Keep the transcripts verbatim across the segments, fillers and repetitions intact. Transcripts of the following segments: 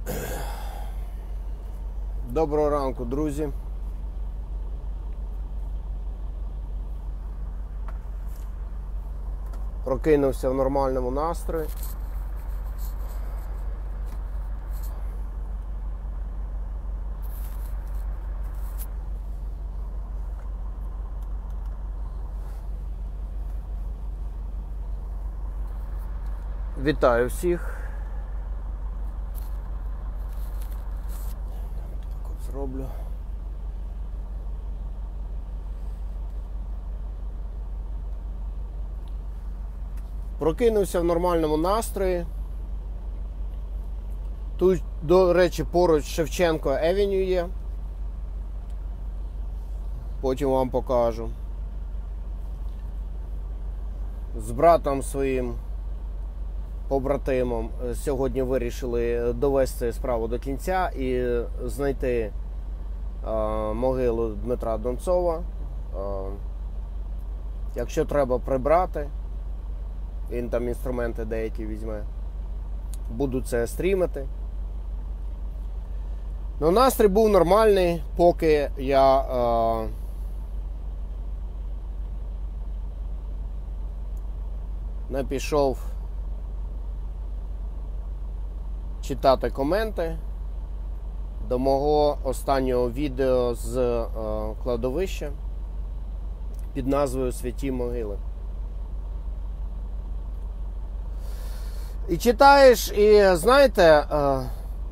Доброго ранку, друзі. Прокинувся в нормальному настрої. Вітаю всіх. Так от зроблю. Прокинувся в нормальному настрої. Тут, до речі, поруч Шевченко Евеню є. Потім вам покажу. З братом своїм побратимом сьогодні вирішили довести справу до кінця і знайти е, могилу Дмитра Донцова. Е, якщо треба прибрати, він там інструменти деякі візьме, буду це стрімити. Ну, настрій був нормальний, поки я е, не пішов читати коменти до мого останнього відео з е, кладовища під назвою «Святі могили». І читаєш, і знаєте, е,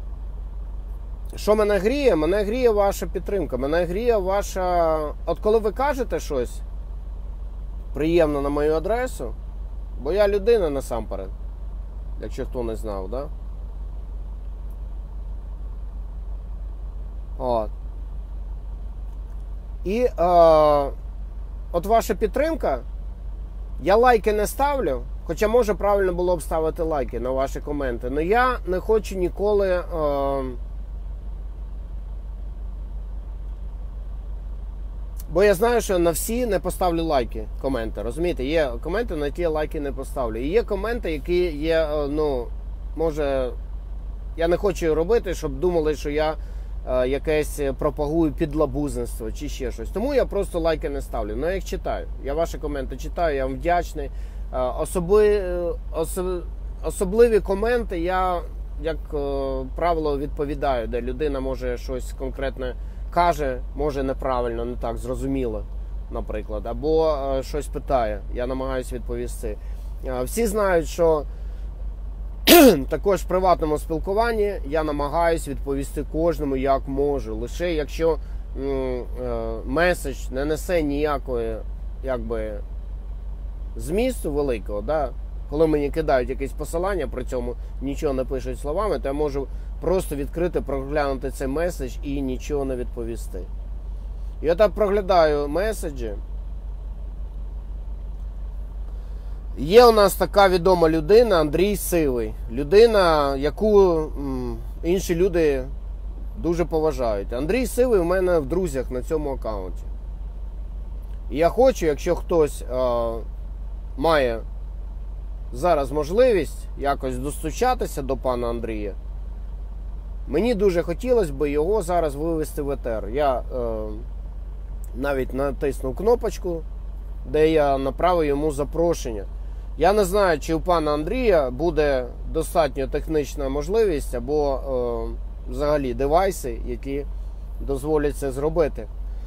що мене гріє? Мене гріє ваша підтримка, мене гріє ваша... От коли ви кажете щось приємно на мою адресу, бо я людина насамперед, якщо хто не знав, да? От. І е, от ваша підтримка, я лайки не ставлю, хоча може правильно було б ставити лайки на ваші коменти, але я не хочу ніколи е, бо я знаю, що на всі не поставлю лайки, коменти, розумієте? Є коменти, на які я лайки не поставлю. І є коменти, які є, е, ну, може, я не хочу робити, щоб думали, що я якесь пропагую підлабузництво чи ще щось. Тому я просто лайки не ставлю. Ну, я їх читаю. Я ваші коменти читаю, я вам вдячний. Особи, особ, особливі коменти я, як правило, відповідаю, де людина може щось конкретне каже, може неправильно, не так зрозуміло, наприклад, або щось питає. Я намагаюся відповісти. Всі знають, що також в приватному спілкуванні я намагаюсь відповісти кожному як можу. Лише якщо м, меседж не несе ніякої, якби, змісту великого, да? Коли мені кидають якесь посилання, при цьому нічого не пишуть словами, то я можу просто відкрити, проглянути цей меседж і нічого не відповісти. Я так проглядаю меседжі. Є у нас така відома людина, Андрій Сивий. Людина, яку м, інші люди дуже поважають. Андрій Сивий у мене в друзях на цьому аккаунті. І я хочу, якщо хтось е, має зараз можливість якось достучатися до пана Андрія, мені дуже хотілося б його зараз вивести в етер. Я е, навіть натиснув кнопочку, де я направив йому запрошення. Я не знаю, чи у пана Андрія буде достатньо технічна можливість або е, взагалі девайси, які дозволять це зробити.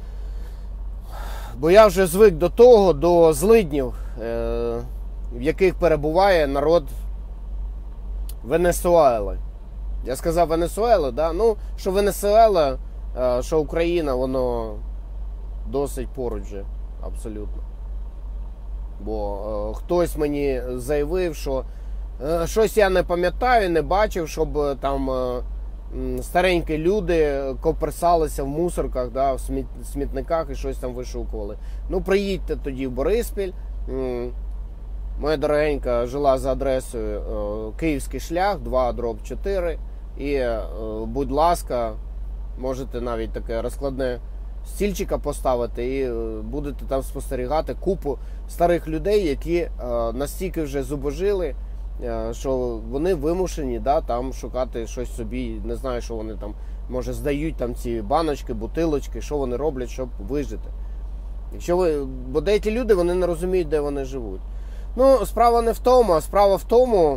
Бо я вже звик до того, до злиднів, е, в яких перебуває народ Венесуели. Я сказав Венесуела, да? Ну, що Венесуела, е, що Україна, воно досить поруч же, абсолютно. Бо е, хтось мені заявив, що е, щось я не пам'ятаю, не бачив, щоб е, там е, старенькі люди коперсалися в мусорках, да, в сміт, смітниках і щось там вишукували. Ну, приїдьте тоді в Бориспіль. М, моя дорогенька жила за адресою е, Київський шлях, два дроб чотири. І, е, будь ласка, можете навіть таке розкладне стільчика поставити і будете там спостерігати купу старих людей, які е, настільки вже зубожили, що вони вимушені, да, там шукати щось собі, не знаю, що вони там, може, здають там ці баночки, бутилочки, що вони роблять, щоб вижити. Якщо ви, бо деякі люди, вони не розуміють, де вони живуть. Ну, справа не в тому, а справа в тому,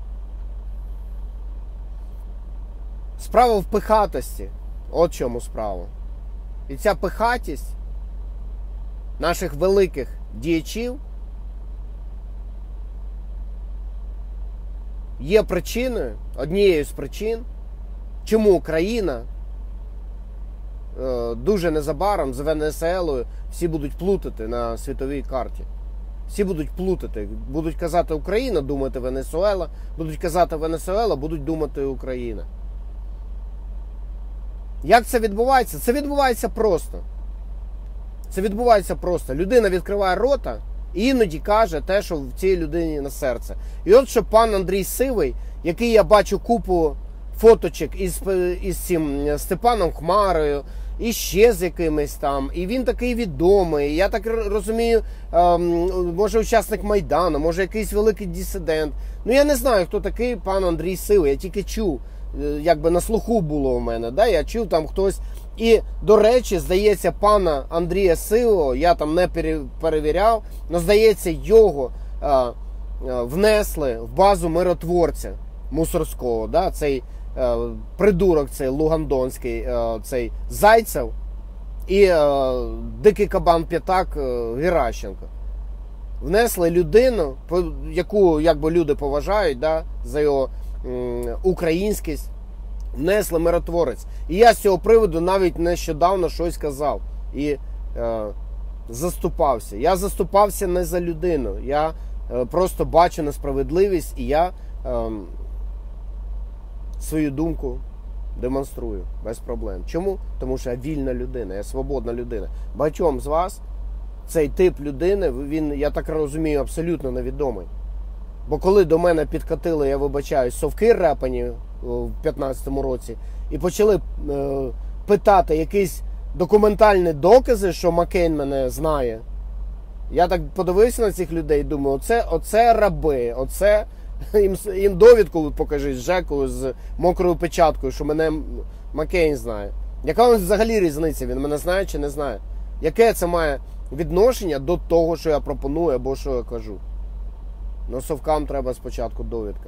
справа в пихатості. От чому справа. І ця пихатість наших великих діячів є причиною, однією з причин, чому Україна е, дуже незабаром з Венесуелою всі будуть плутати на світовій карті. Всі будуть плутати. Будуть казати Україна, думати Венесуела. Будуть казати Венесуела, будуть думати Україна. Як це відбувається? Це відбувається просто. Це відбувається просто. Людина відкриває рота і іноді каже те, що в цій людині на серце. І от що пан Андрій Сивий, який я бачу купу фоточок із, із цим Степаном Хмарою, і ще з якимись там, і він такий відомий, я так розумію, може учасник Майдану, може якийсь великий дисидент. Ну я не знаю, хто такий пан Андрій Сивий, я тільки чув, якби на слуху було у мене, да? Я чув там хтось. І, до речі, здається, пана Андрія Сивого, я там не перевіряв, але, здається, його а, а, внесли в базу миротворця Мусорського, да? Цей а, придурок, цей Лугандонський, а, цей Зайцев і а, дикий кабан П'ятак Геращенко. Внесли людину, яку якби люди поважають, да? За його м, українськість, внесли миротворець. І я з цього приводу навіть нещодавно щось казав. І е, заступався. Я заступався не за людину. Я е, просто бачу несправедливість і я е, свою думку демонструю без проблем. Чому? Тому що я вільна людина, я свободна людина. Багатьом з вас цей тип людини, він, я так розумію, абсолютно невідомий. Бо коли до мене підкатили, я вибачаюсь, совки репані в п'ятнадцятому році і почали е, питати якісь документальні докази, що Маккейн мене знає, я так подивився на цих людей і думаю, оце, оце раби, оце їм, їм довідку покажи з Жеку, з мокрою печаткою, що мене Маккейн знає. Яка взагалі різниця, він мене знає чи не знає? Яке це має відношення до того, що я пропоную або що я кажу? Ну, совкам треба спочатку довідка.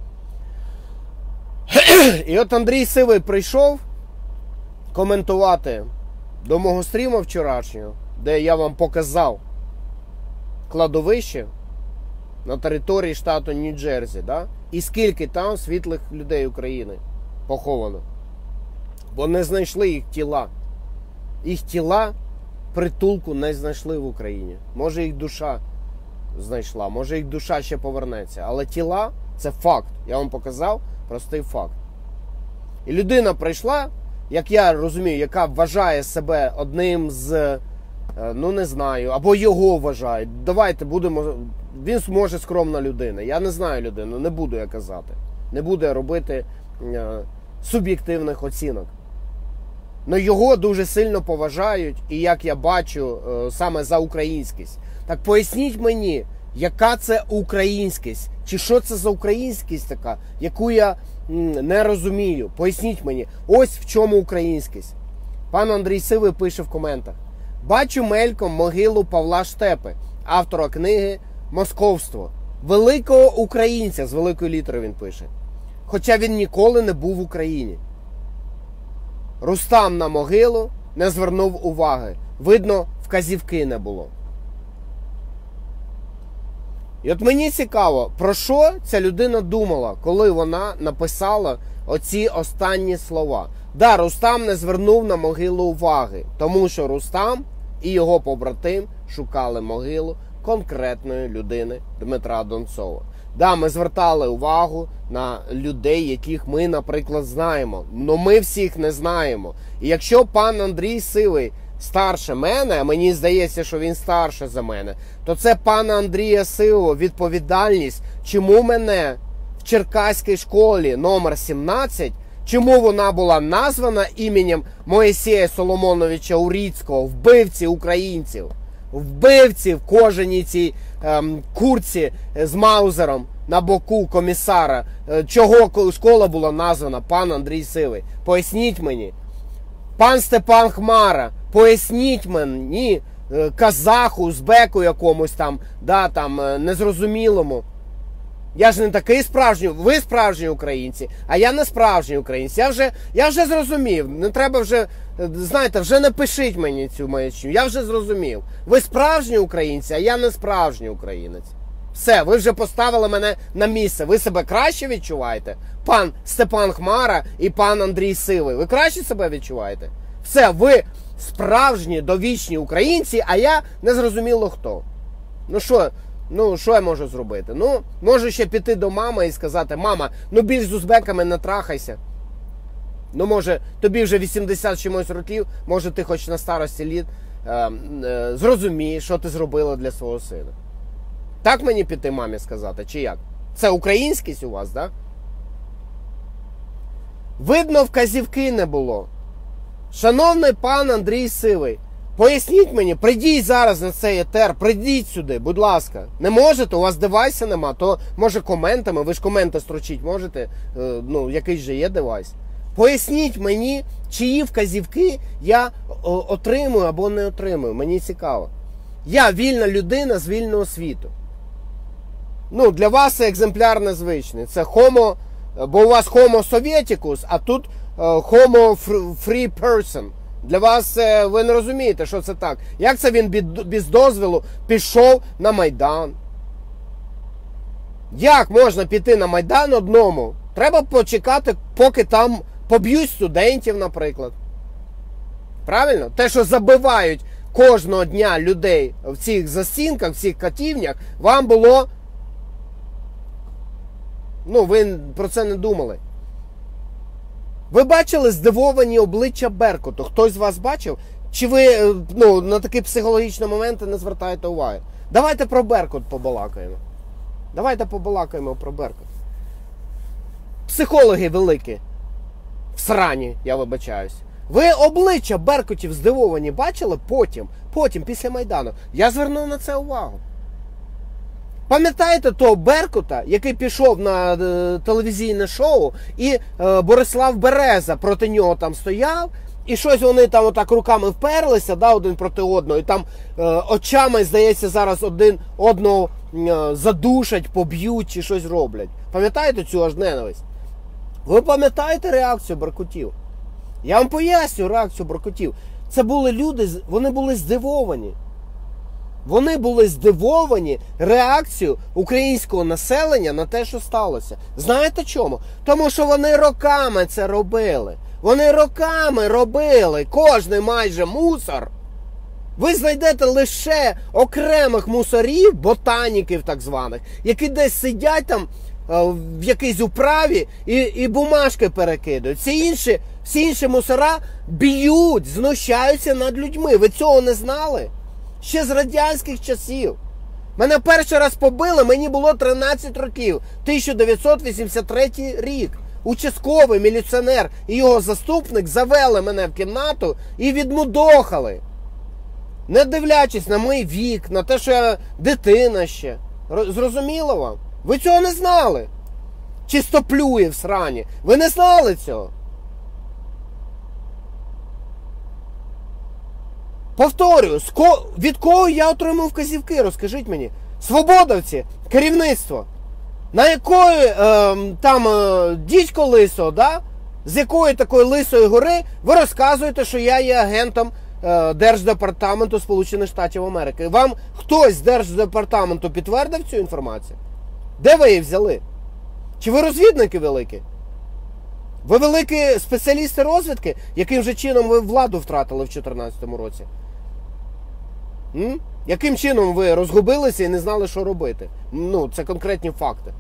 І от Андрій Сивий прийшов коментувати до мого стріму вчорашнього, де я вам показав кладовище на території штату Нью-Джерсі, да? І скільки там світлих людей України поховано. Бо не знайшли їх тіла. Їх тіла притулку не знайшли в Україні. Може їх душа знайшла, може їх душа ще повернеться. Але тіла – це факт. Я вам показав простий факт. І людина прийшла, як я розумію, яка вважає себе одним з, ну не знаю, або його вважають. Давайте будемо, він може скромна людина. Я не знаю людину, не буду я казати. Не буду я робити е, суб'єктивних оцінок. Но його дуже сильно поважають, і як я бачу, е, саме за українськість. Так поясніть мені, яка це українськість? Чи що це за українськість така, яку я м, не розумію? Поясніть мені. Ось в чому українськість. Пан Андрій Сивий пише в коментах. Бачу мельком могилу Павла Штепи, автора книги «Московство». Великого українця, з великої літери він пише. Хоча він ніколи не був в Україні. Рустам на могилу не звернув уваги. Видно, вказівки не було. І от мені цікаво, про що ця людина думала, коли вона написала оці останні слова. Да, Рустам не звернув на могилу уваги, тому що Рустам і його побратим шукали могилу конкретної людини Дмитра Донцова. Да, ми звертали увагу на людей, яких ми, наприклад, знаємо. Но ми всіх не знаємо. І якщо пан Андрій Сивий старше мене, а мені здається, що він старше за мене, то це пана Андрія Сивого відповідальність, чому мене в Черкаській школі номер сімнадцять, чому вона була названа іменем Моїсея Соломоновича Урицького, вбивці українців, вбивці в кожаній цій ем, курці з маузером, на боку комісара, чого школа була названа пан Андрій Сивий? Поясніть мені. Пан Степан Хмара, поясніть мені, казаху, узбеку якомусь там, да, там, незрозумілому. Я ж не такий справжній, ви справжні українці, а я не справжній українець. Я вже, я вже зрозумів, не треба вже, знаєте, вже не пишіть мені цю маячню, я вже зрозумів. Ви справжні українці, а я не справжній українець. Все, ви вже поставили мене на місце, ви себе краще відчуваєте? Пан Степан Хмара і пан Андрій Сивий, ви краще себе відчуваєте? Все, ви справжні, довічні українці, а я не зрозуміло хто. Ну що? Ну, що я можу зробити? Ну, можу ще піти до мами і сказати: мама, ну більш з узбеками не трахайся. Ну, може, тобі вже вісімдесят чимось років, може ти хоч на старості літ е, е, зрозумієш, що ти зробила для свого сина. Так мені піти мамі сказати, чи як? Це українськість у вас, так? Да? Видно, вказівки не було. Шановний пан Андрій Сивий, поясніть мені, прийдіть зараз на цей етер, прийдіть сюди, будь ласка. Не можете, у вас девайса нема, то може коментами, ви ж коменти строчіть можете, ну якийсь же є девайс. Поясніть мені, чиї вказівки я отримую або не отримую, мені цікаво. Я вільна людина з вільного світу. Ну, для вас це екземпляр незвичний, це homo, бо у вас homo sovieticus, а тут homo free person. Для вас ви не розумієте, що це так. Як це він без дозволу пішов на Майдан? Як можна піти на Майдан одному? Треба почекати, поки там поб'ють студентів, наприклад. Правильно? Те, що забивають кожного дня людей в цих застінках, в цих катівнях, вам було... Ну, ви про це не думали. Ви бачили здивовані обличчя Беркуту? Хтось з вас бачив? Чи ви ну, на такі психологічні моменти не звертаєте уваги? Давайте про Беркут побалакаємо. Давайте побалакаємо про Беркут. Психологи великі. В срані, я вибачаюсь. Ви обличчя Беркутів здивовані бачили потім? Потім, після Майдану. Я звернув на це увагу. Пам'ятаєте того Беркута, який пішов на е, телевізійне шоу, і е, Борислав Береза проти нього там стояв, і щось вони там отак руками вперлися, да, один проти одного, і там е, очами, здається, зараз один одного е, задушать, поб'ють чи щось роблять. Пам'ятаєте цю аж ненависть? Ви пам'ятаєте реакцію Беркутів? Я вам поясню реакцію Беркутів. Це були люди, вони були здивовані. Вони були здивовані реакцією українського населення на те, що сталося. Знаєте чому? Тому що вони роками це робили. Вони роками робили. Кожний майже мусор. Ви знайдете лише окремих мусорів, ботаніків так званих, які десь сидять там в якійсь управі і, і бумажки перекидують. Всі інші, всі інші мусора б'ють, знущаються над людьми. Ви цього не знали? Ще з радянських часів. Мене перший раз побили, мені було тринадцять років. тисяча дев'ятсот вісімдесят третій рік. Участковий міліціонер і його заступник завели мене в кімнату і відмудохали. Не дивлячись на мій вік, на те, що я дитина ще. Зрозуміло вам? Ви цього не знали? Чистоплює в срані. Ви не знали цього? Повторюю, від кого я отримав вказівки, розкажіть мені. Свободовці, керівництво. На якої е, там е, дідько лисо, да? З якої такої лисої гори ви розказуєте, що я є агентом е, Держдепартаменту Сполучених Штатів Америки. Вам хтось з Держдепартаменту підтвердив цю інформацію? Де ви її взяли? Чи ви розвідники великі? Ви великі спеціалісти розвідки? Яким же чином ви владу втратили в дві тисячі чотирнадцятому році? М? Яким чином ви розгубилися і не знали, що робити? Ну, це конкретні факти.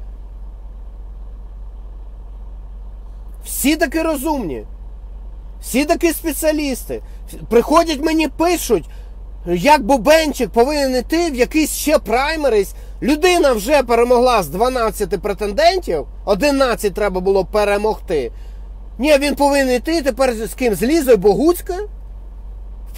Всі такі розумні. Всі такі спеціалісти. Приходять мені, пишуть, як Бубенчик повинен йти в якийсь ще праймерис. Людина вже перемогла з дванадцяти претендентів, одинадцять треба було перемогти. Ні, він повинен йти тепер з ким? З Лізою Богуцькою? В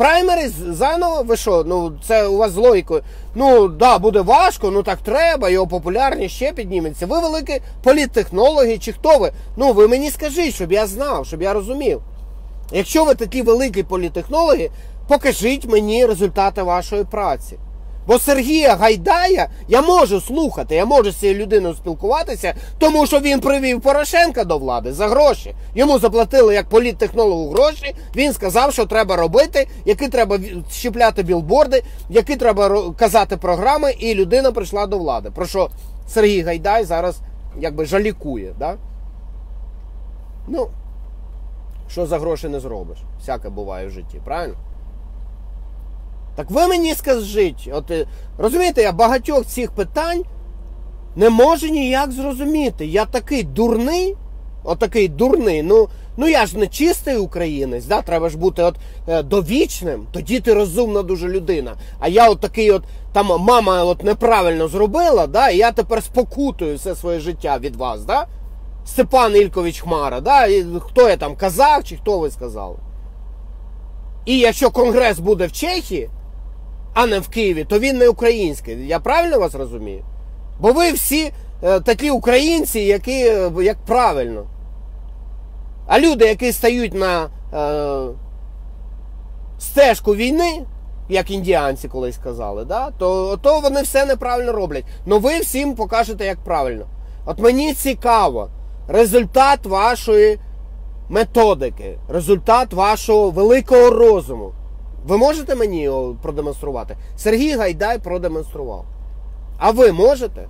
праймеріз заново, ви що, ну це у вас з логікою, ну да, буде важко, ну так треба, його популярність ще підніметься. Ви великі політтехнологи чи хто ви? Ну ви мені скажіть, щоб я знав, щоб я розумів. Якщо ви такі великі політтехнологи, покажіть мені результати вашої праці. Бо Сергія Гайдая я можу слухати, я можу з цією людиною спілкуватися, тому що він привів Порошенка до влади за гроші. Йому заплатили як політтехнологу гроші, він сказав, що треба робити, які треба щепляти білборди, які треба казати програми, і людина прийшла до влади. Про що Сергій Гайдай зараз якби жалікує, да? Ну, що за гроші не зробиш? Всяке буває в житті, правильно? Так ви мені скажіть, от, розумієте, я багатьох цих питань не можу ніяк зрозуміти. Я такий дурний, отакий дурний, ну, ну я ж не чистий українець, да? Треба ж бути от, е, довічним, тоді ти розумна дуже людина. А я от такий от, там мама от неправильно зробила, да? І я тепер спокутую все своє життя від вас, да? Степан Ількович Хмара, да? І хто я там, казах чи хто ви сказали? І якщо конгрес буде в Чехії, а не в Києві, то він не український. Я правильно вас розумію? Бо ви всі е, такі українці, які, е, як правильно. А люди, які стають на е, стежку війни, як індіанці колись казали, да, то, то вони все неправильно роблять. Но ви всім покажете, як правильно. От мені цікаво результат вашої методики, результат вашого великого розуму. Ви можете мені його продемонструвати? Сергій Гайдай продемонстрував. А ви можете?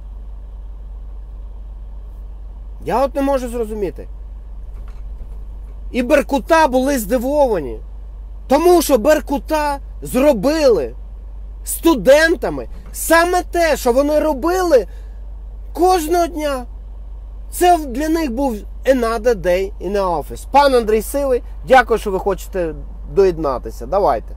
Я от не можу зрозуміти. І Беркута були здивовані. Тому що Беркута зробили студентами саме те, що вони робили кожного дня. Це для них був another day in the office. Пан Андрій Сивий, дякую, що ви хочете доєднатися. Давайте.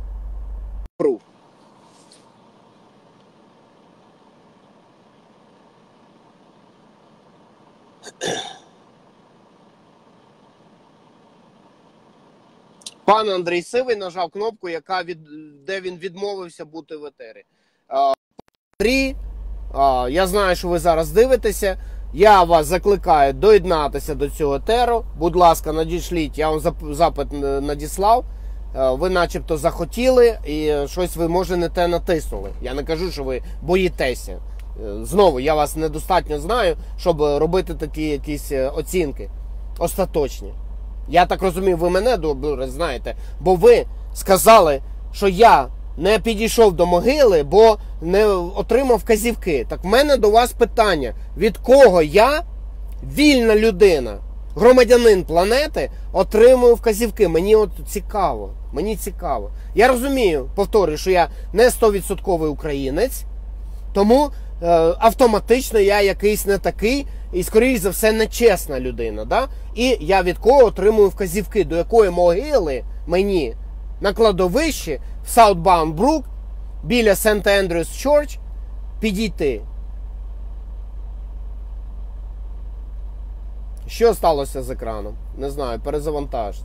Пан Андрій Сивий нажав кнопку, яка від, де він відмовився бути в етері. Андрій, я знаю, що ви зараз дивитеся. Я вас закликаю доєднатися до цього етеру. Будь ласка, надішліть, я вам запит надіслав. Ви начебто захотіли і щось ви, може, не те натиснули. Я не кажу, що ви боїтеся. Знову, я вас недостатньо знаю, щоб робити такі якісь оцінки остаточні. Я так розумію, ви мене добре знаєте, бо ви сказали, що я не підійшов до могили, бо не отримав вказівки. Так в мене до вас питання. Від кого я, вільна людина, громадянин планети, отримую вказівки? Мені от цікаво. Мені цікаво. Я розумію, повторюю, що я не сто відсотків українець, тому е, автоматично я якийсь не такий і, скоріш за все, нечесна людина. Да? І я від кого отримую вказівки, до якої могили мені на кладовищі в Southbound Brook біля Сент Andrews Church підійти. Що сталося з екраном? Не знаю, перезавантажте.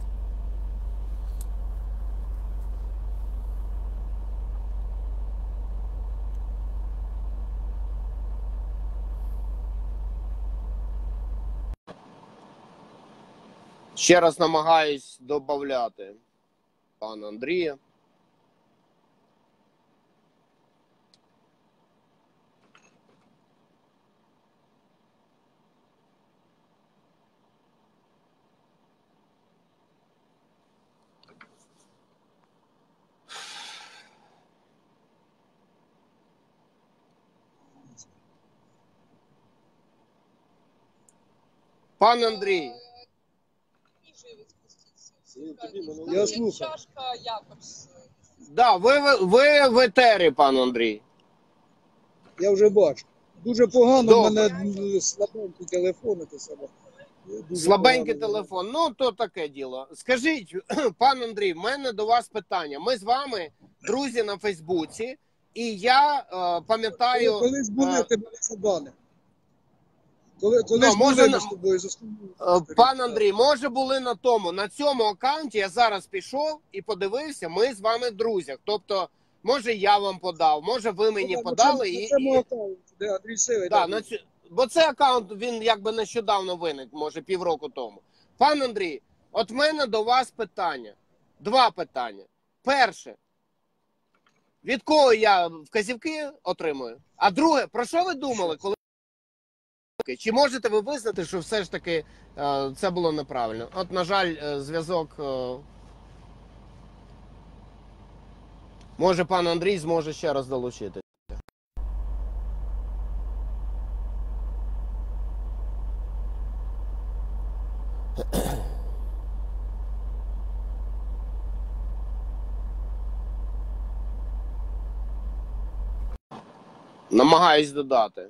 Ще раз намагаюсь додати пана Андрія. Пан Андрій. Я слухаю. Да, ви, ви, ви в етері, пан Андрій. Я вже бачу. Дуже погано в Добре. мене слабенький телефон. Це саме. Дуже Слабенький погано. телефон. Ну, то таке діло. Скажіть, пан Андрій, в мене до вас питання. Ми з вами друзі на Фейсбуці, і я е, пам'ятаю... Колись були, е, тебе не забане. Коли, колись Ну, може, були на- ми з тобою Е, Пан Андрій, може були на тому, на цьому аккаунті я зараз пішов і подивився, ми з вами друзі. Тобто, може я вам подав, може ви мені на подали. цьому, І, на цьому і, аккаунті, де Андрій Сивий. да, там на є. цю, бо цей аккаунт, він якби нещодавно виник, може півроку тому. Пан Андрій, от в мене до вас питання. Два питання. Перше, від кого я вказівки отримую? А друге, про що ви думали, коли... Чи можете ви визнати, що все ж таки е, це було неправильно? От, на жаль, е, зв'язок... Е, може, пан Андрій зможе ще раз долучити. Намагаюсь додати.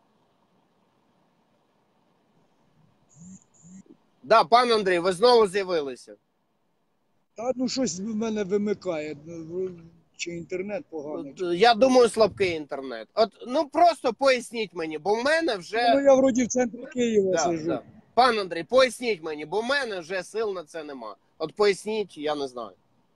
Да, пан Андрій, ви знову з'явилися. Та ну щось в мене вимикає. ну, Чи інтернет поганий. От, я думаю, слабкий інтернет. От, ну просто поясніть мені, бо в мене вже... Ну я вроді в центрі Києва Да, сиджу. да. Пан Андрій, поясніть мені, бо в мене вже сил на це нема. От поясніть, я не знаю.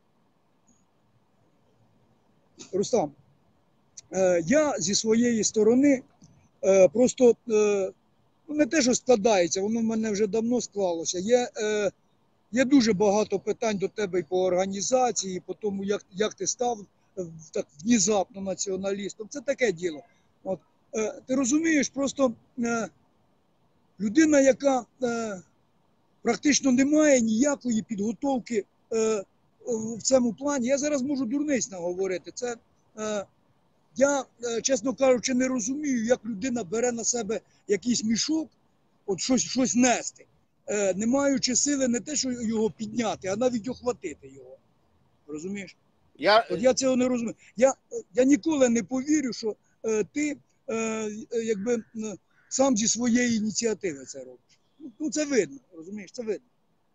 Рустам, е, я зі своєї сторони е, просто е, ну, не те, що складається, воно в мене вже давно склалося. Є, е, є дуже багато питань до тебе і по організації, і по тому, як, як ти став е, так внезапно націоналістом. Це таке діло. От, е, ти розумієш, просто е, людина, яка е, практично не має ніякої підготовки е, в цьому плані. Я зараз можу дурниць наговорити. Це, е, я, е, чесно кажучи, не розумію, як людина бере на себе якийсь мішок, от щось, щось нести, е, не маючи сили не те, що його підняти, а навіть охватити його. Розумієш? Я... От я цього не розумію. Я, я ніколи не повірю, що е, ти е, якби е, сам зі своєї ініціативи це робиш. Ну, це видно, розумієш, це видно.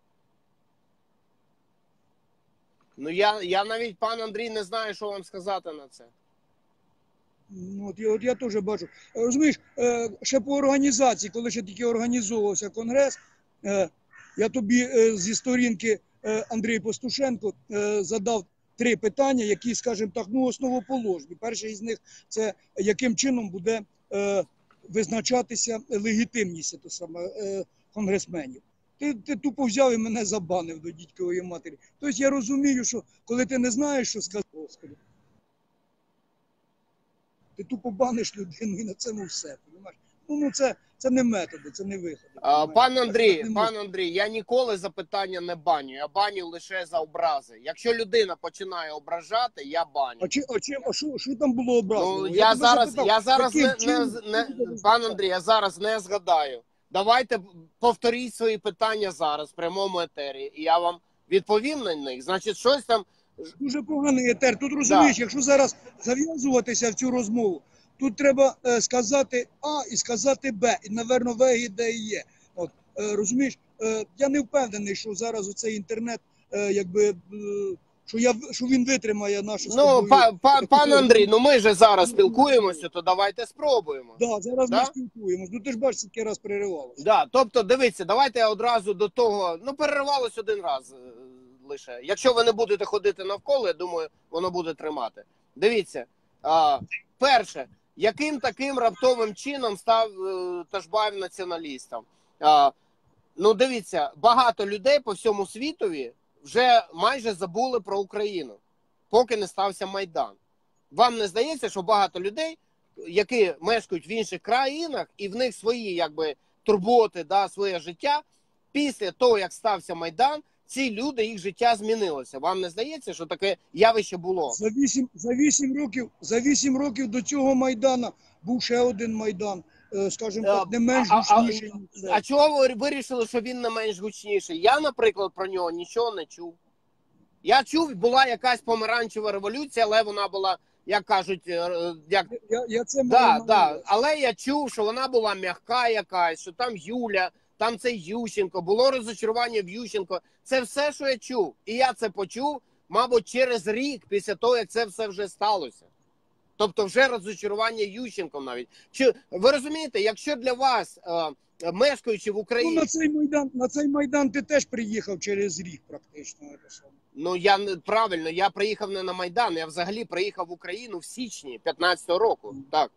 Ну, я, я навіть, пан Андрій, не знаю, що вам сказати на це. Ну, от, я, от я теж бачу. Розумієш, е, ще по організації, коли ще тільки організовувався конгрес, е, я тобі е, зі сторінки е, Андрій Пастушенко е, задав три питання, які, скажімо так, ну, основоположні. Перший із них – це яким чином буде е, визначатися легітимність то саме, е, конгресменів. Ти, ти тупо взяв і мене забанив до дідькової матері. Тобто я розумію, що коли ти не знаєш, що сказати, Господи, ти тупо баниш людину і на цьому все. Понимаєш? Ну, ну це, це не методи, це не виходи. А, пан Андрій, не пан Андрій, я ніколи запитання не баню. Я баню лише за образи. Якщо людина починає ображати, я баню. А чи, а чим, а що, що там було образливо? Ну, я, тебе зараз, запитав, я зараз не, яким не, чином не, ти тебе пан запитав? Андрій, я зараз не згадаю. Давайте повторіть свої питання зараз в прямому етері, і я вам відповім на них. Значить, щось там... Дуже поганий етер. Тут розумієш, Да. якщо зараз зав'язуватися в цю розмову, тут треба е, сказати А і сказати Б, і, напевно, В і Д і є. От, е, розумієш, е, я не впевнений, що зараз оцей інтернет, е, якби, е, що, я, що він витримає нашу з Ну, тобою па, па, таку пан розмову. Андрій, ну ми же зараз спілкуємося, то давайте спробуємо. Да, зараз Да? ми спілкуємось. Ну ти ж бачиш, скільки раз переривалося. Да, тобто, дивіться, давайте я одразу до того, ну, переривалось один раз е, лише. Якщо ви не будете ходити навколо, я думаю, воно буде тримати. Дивіться, а, перше, яким таким раптовим чином став е, Ташбаєв націоналістом? А, ну, дивіться, багато людей по всьому світові вже майже забули про Україну, поки не стався Майдан. Вам не здається, що багато людей, які мешкають в інших країнах, і в них свої, якби, турботи, да, своє життя, після того, як стався Майдан, ці люди, їх життя змінилося. Вам не здається, що таке явище було? За вісім, за вісім років, за вісім років до цього Майдана був ще один Майдан, е, скажімо так, не менш А- а- гучніший. ніж цей. А чого ви вирішили, що він не менш гучніший? Я, наприклад, про нього нічого не чув. Я чув, була якась помаранчева революція, але вона була, як кажуть, е, як... Я, я це маю Да, на да. увазі. Але я чув, що вона була м'яка якась, що там Юля, там цей Ющенко, було розочарування в Ющенко. Це все, що я чув. І я це почув, мабуть, через рік після того, як це все вже сталося. Тобто вже розчарування Ющенком навіть. Чи ви розумієте, якщо для вас, е, мешкаючи в Україні... Ну, на цей Майдан, на цей Майдан ти теж приїхав через рік практично. Ну, я правильно, я приїхав не на Майдан, я взагалі приїхав в Україну в січні п'ятнадцятого року. Так.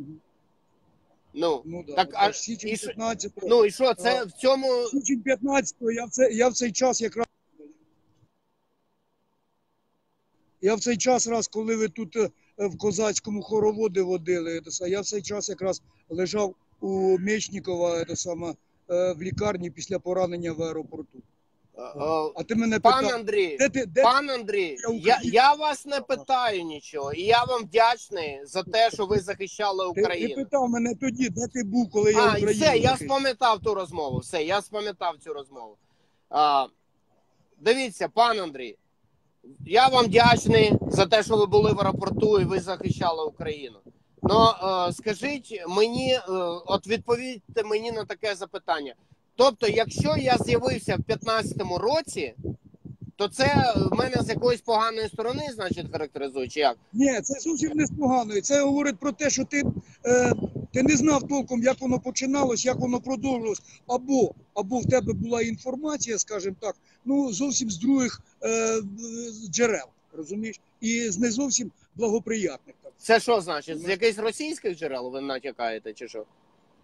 Ну, ну да, так, а, січень і, п'ятнадцятого. ну і що, це а, в цьому... Січень п'ятнадцятого, я в, це, я в цей час якраз... Я в цей час, раз, коли ви тут в козацькому хороводи водили, я в цей час якраз лежав у Мечникова в лікарні після поранення в аеропорту. А ти мене пан питав, Андрій, де ти, де пан Андрій, я, я вас не питаю нічого, і я вам вдячний за те, що ви захищали Україну. Ти, ти питав мене тоді, де ти був, коли я а, Україну все, я захищав. спам'ятав ту розмову, все, я спам'ятав цю розмову. А, дивіться, пан Андрій, я вам вдячний за те, що ви були в аеропорту і ви захищали Україну. Ну, е, скажіть мені, е, от відповідьте мені на таке запитання. Тобто, якщо я з'явився в п'ятнадцятому році, то це в мене з якоїсь поганої сторони, значить, характеризує, чи як? Ні, це зовсім не з поганої. Це говорить про те, що ти, е, ти не знав толком, як воно починалось, як воно продовжилось. Або, або в тебе була інформація, скажімо так, ну зовсім з других е, джерел, розумієш? І з не зовсім благоприятних. Це що значить? З якихось російських джерел ви натякаєте, чи що?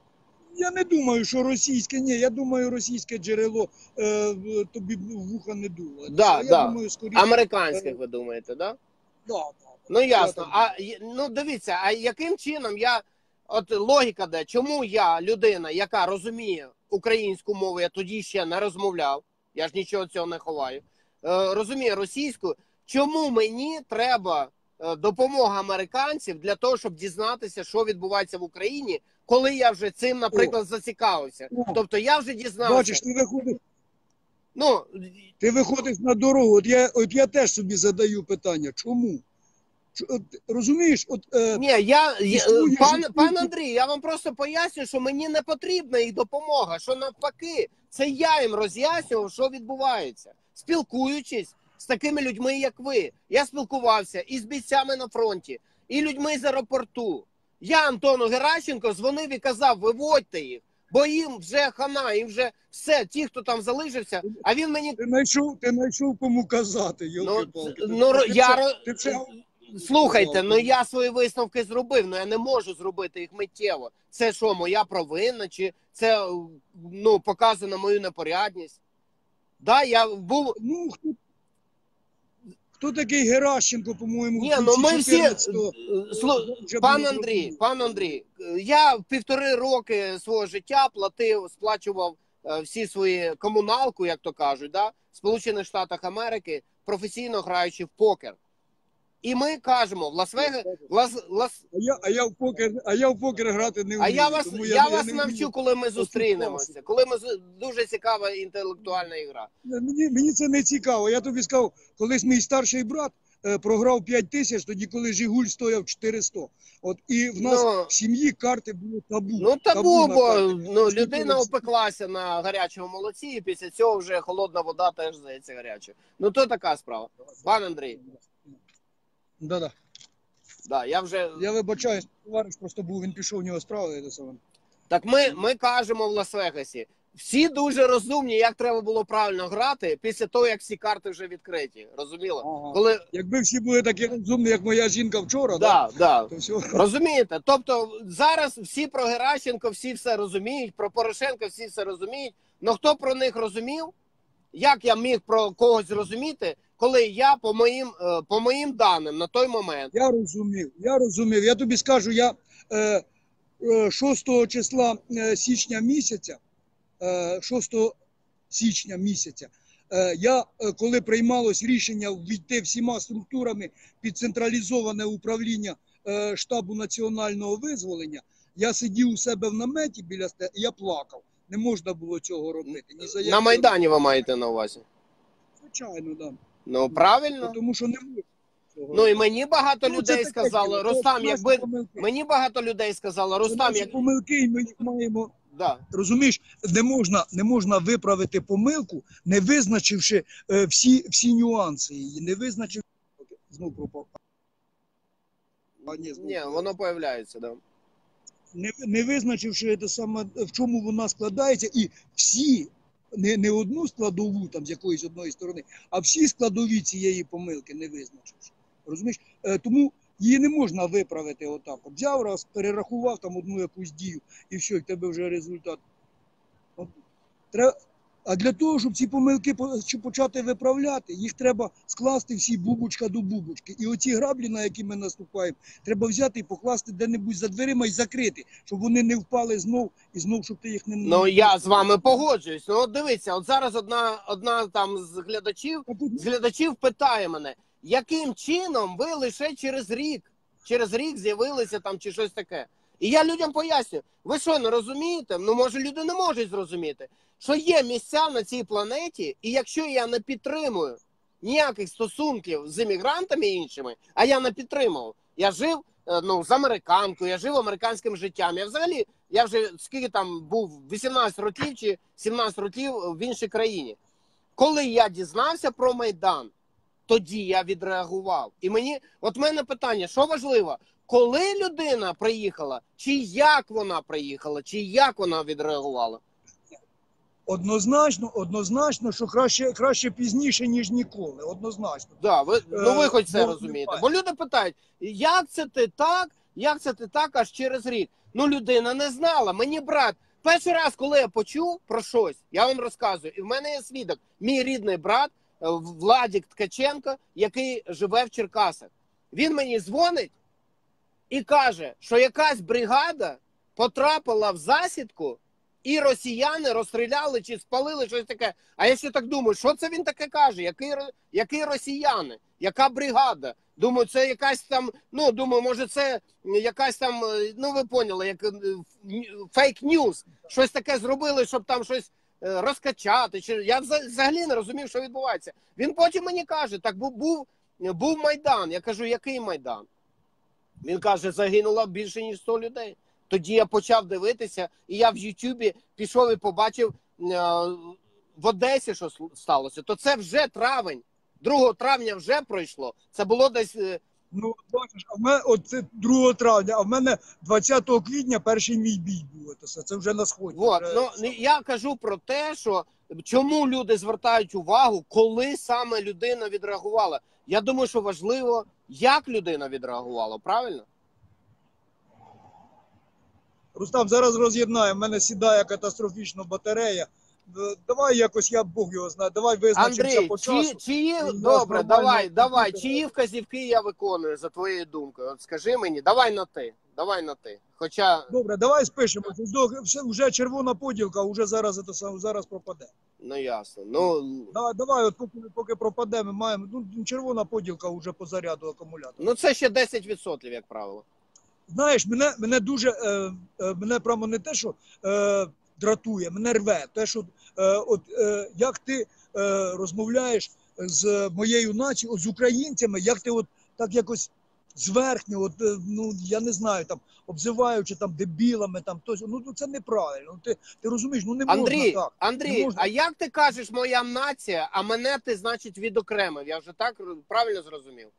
Я не думаю, що російське, ні, я думаю, російське джерело е, тобі в вуха не дуло. Да, я да. думаю, скоріше... Американських, ви думаєте, да? Да, да. Ну, ясно. А, ну, дивіться, а яким чином я, от логіка де, чому я, людина, яка розуміє українську мову, я тоді ще не розмовляв, я ж нічого цього не ховаю, е, розумію російську, чому мені треба е, допомога американців для того, щоб дізнатися, що відбувається в Україні, коли я вже цим, наприклад, зацікавився. О. Тобто я вже дізнався. Бачиш, ти виходиш, ну, ти виходиш на дорогу, от я, от я теж собі задаю питання, чому? От, розумієш, от... Е, Ні, я, я пан, життя... пан Андрій, я вам просто пояснюю, що мені не потрібна їх допомога, що навпаки, це я їм роз'яснював, що відбувається, спілкуючись з такими людьми, як ви. Я спілкувався і з бійцями на фронті, і людьми з аеропорту. Я Антону Геращенко дзвонив і казав, виводьте їх, бо їм вже хана, їм вже все, ті, хто там залишився, а він мені... Ти знайшов, ти знайшов кому казати, ну, йолки-палки. ну, ти, я... ти, ти, ти, Слухайте, ну я свої висновки зробив, ну я не можу зробити їх миттєво. Це що, моя провина, чи це, ну, показано мою непорядність? Да, я був... Ну, хто, хто такий Геращенко, по-моєму, Ні, ну ми всі... Слу... вже Пан було Андрій, зроблено. пан Андрій, я півтори роки свого життя платив, сплачував е, всі свої комуналку, як то кажуть, да? в Сполучених Штатах Америки, професійно граючи в покер. І ми кажемо, в Лас-Вегас... Лас... Лас... А я, а я в покер, а я в покер грати не вмію. А я вас, тому я, я вас не навчу, вмію. коли ми зустрінемося. Коли ми з- дуже цікава інтелектуальна ігра. Мені, мені це не цікаво. Я тобі сказав, колись мій старший брат е, програв п'ять тисяч, тоді коли Жигуль стояв чотириста. От, і в нас Ну, в сім'ї карти були табу. Ну табу, на бо карти. ну, Скільки людина ви- опеклася на гарячому молоці, і після цього вже холодна вода теж здається гарячою. Ну то така справа. Пан Андрій, Да-да. да, я вже... Я вибачаюсь, товариш просто був, він пішов, у нього справи. Це саме. Так ми, ми кажемо в Лас-Вегасі, всі дуже розумні, як треба було правильно грати після того, як всі карти вже відкриті. Розуміло? Ага. Коли... Якби всі були такі розумні, як моя жінка вчора, Да, да. то все. Розумієте? Тобто зараз всі про Геращенко всі все розуміють, про Порошенка всі все розуміють. Но хто про них розумів? Як я міг про когось зрозуміти, коли я по моїм, е, по моїм даним на той момент... Я розумів, я розумів. Я тобі скажу, я е, е, шостого числа е, січня місяця, е, шостого січня місяця, е, я, е, коли приймалось рішення ввійти всіма структурами під централізоване управління е, штабу національного визволення, я сидів у себе в наметі біля стелі, і я плакав. Не можна було цього робити. Ні за На які- Майдані ви маєте на увазі? Звичайно, да. Ну, правильно. Тому що не можна цього Ну і робити. мені багато Ну, це людей таке сказало, діло. Рустам, Це якби... наші помилки. Мені багато людей сказало, Це Рустам, наші як... помилки, і ми їх маємо. Да. Розумієш, не можна, не можна виправити помилку, не визначивши е, всі, всі нюанси її, не визначивши... Знов пропав. А, ні, знов Ні, появиться. воно появляється, да. Не, не визначивши те саме, в чому вона складається, і всі, не, не одну складову там з якоїсь одної сторони, а всі складові цієї помилки не визначивши. Розумієш? Е, тому її не можна виправити отак. От взяв раз, перерахував там одну якусь дію, і все, і в тебе вже результат. От, треба, а для того, щоб ці помилки по- щоб почати виправляти, їх треба скласти всі бубочка до бубочки. І оці граблі, на які ми наступаємо, треба взяти і покласти де-небудь за дверима і закрити, щоб вони не впали знов і знов, щоб ти їх не... Ну, я з вами погоджуюсь. Ну, от дивіться, от зараз одна, одна там з глядачів, з глядачів питає мене, яким чином ви лише через рік, через рік з'явилися там чи щось таке. І я людям пояснюю, ви що, не розумієте? Ну, може, люди не можуть зрозуміти, що є місця на цій планеті, і якщо я не підтримую ніяких стосунків з іммігрантами іншими, а я не підтримував, я жив е, ну, з американкою, я жив американським життям, я взагалі, я вже скільки там був, вісімнадцять років чи сімнадцять років в іншій країні. Коли я дізнався про Майдан, тоді я відреагував. І мені, от в мене питання, що важливо, коли людина приїхала, чи як вона приїхала, чи як вона відреагувала? Однозначно, однозначно, що краще, краще пізніше, ніж ніколи. Однозначно. Да, ви, ну ви хоч це Е, розумієте. бо- Бо люди питають, як це ти так, як це ти так аж через рік? Ну людина не знала. Мені брат, перший раз, коли я почув про щось, я вам розказую, і в мене є свідок, мій рідний брат е, Владик Ткаченко, який живе в Черкасах. Він мені дзвонить і каже, що якась бригада потрапила в засідку, і росіяни розстріляли чи спалили щось таке. А я ще так думаю, що це він таке каже? Який, який росіяни? Яка бригада? Думаю, це якась там, ну, думаю, може це якась там, ну ви поняли, як фейк-ньюс. Щось таке зробили, щоб там щось е, розкачати. Чи... Я взагалі не розумів, що відбувається. Він потім мені каже, так був, був, був Майдан. Я кажу, який Майдан? Він каже, загинуло більше, ніж сто людей. Тоді я почав дивитися, і я в Ютубі пішов і побачив е, в Одесі, що сталося. То це вже травень. другого травня вже пройшло. Це було десь... Е... Ну, бачиш, а в мене, от це другого травня, а в мене двадцятого квітня перший мій бій був. Це, це вже на сході. Вот. Вже... Ну, я кажу про те, що чому люди звертають увагу, коли саме людина відреагувала. Я думаю, що важливо, як людина відреагувала, правильно? Рустам, зараз роз'єднаємо, в мене сідає катастрофічно батарея. Давай якось, я Бог його знає, давай визначимося Андрій, по часу. чиї, чиї... добре, давай, давай, чиї вказівки я виконую за твоєю думкою? От скажи мені, давай на ти, давай на ти. Хоча... Добре, давай спишемо, вже червона поділка, вже зараз, це саме, зараз пропаде. Ну ясно, ну... Давай, давай от поки, поки пропаде, ми маємо, ну, червона поділка вже по заряду акумулятора. Ну це ще десять відсотків, як правило. Знаєш, мене, мене дуже, е, е, мене прямо не те, що е, дратує, мене рве. Те, що е, от, е, як ти е, розмовляєш з моєю нацією, от з українцями, як ти от так якось зверхньо, от, е, ну я не знаю, там обзиваючи там дебілами, там тось, ну це неправильно. Ну, ти, ти розумієш, ну не можна Андрій, так. Андрій, можна. а як ти кажеш моя нація, а мене ти, значить, відокремив? Я вже так правильно зрозумів?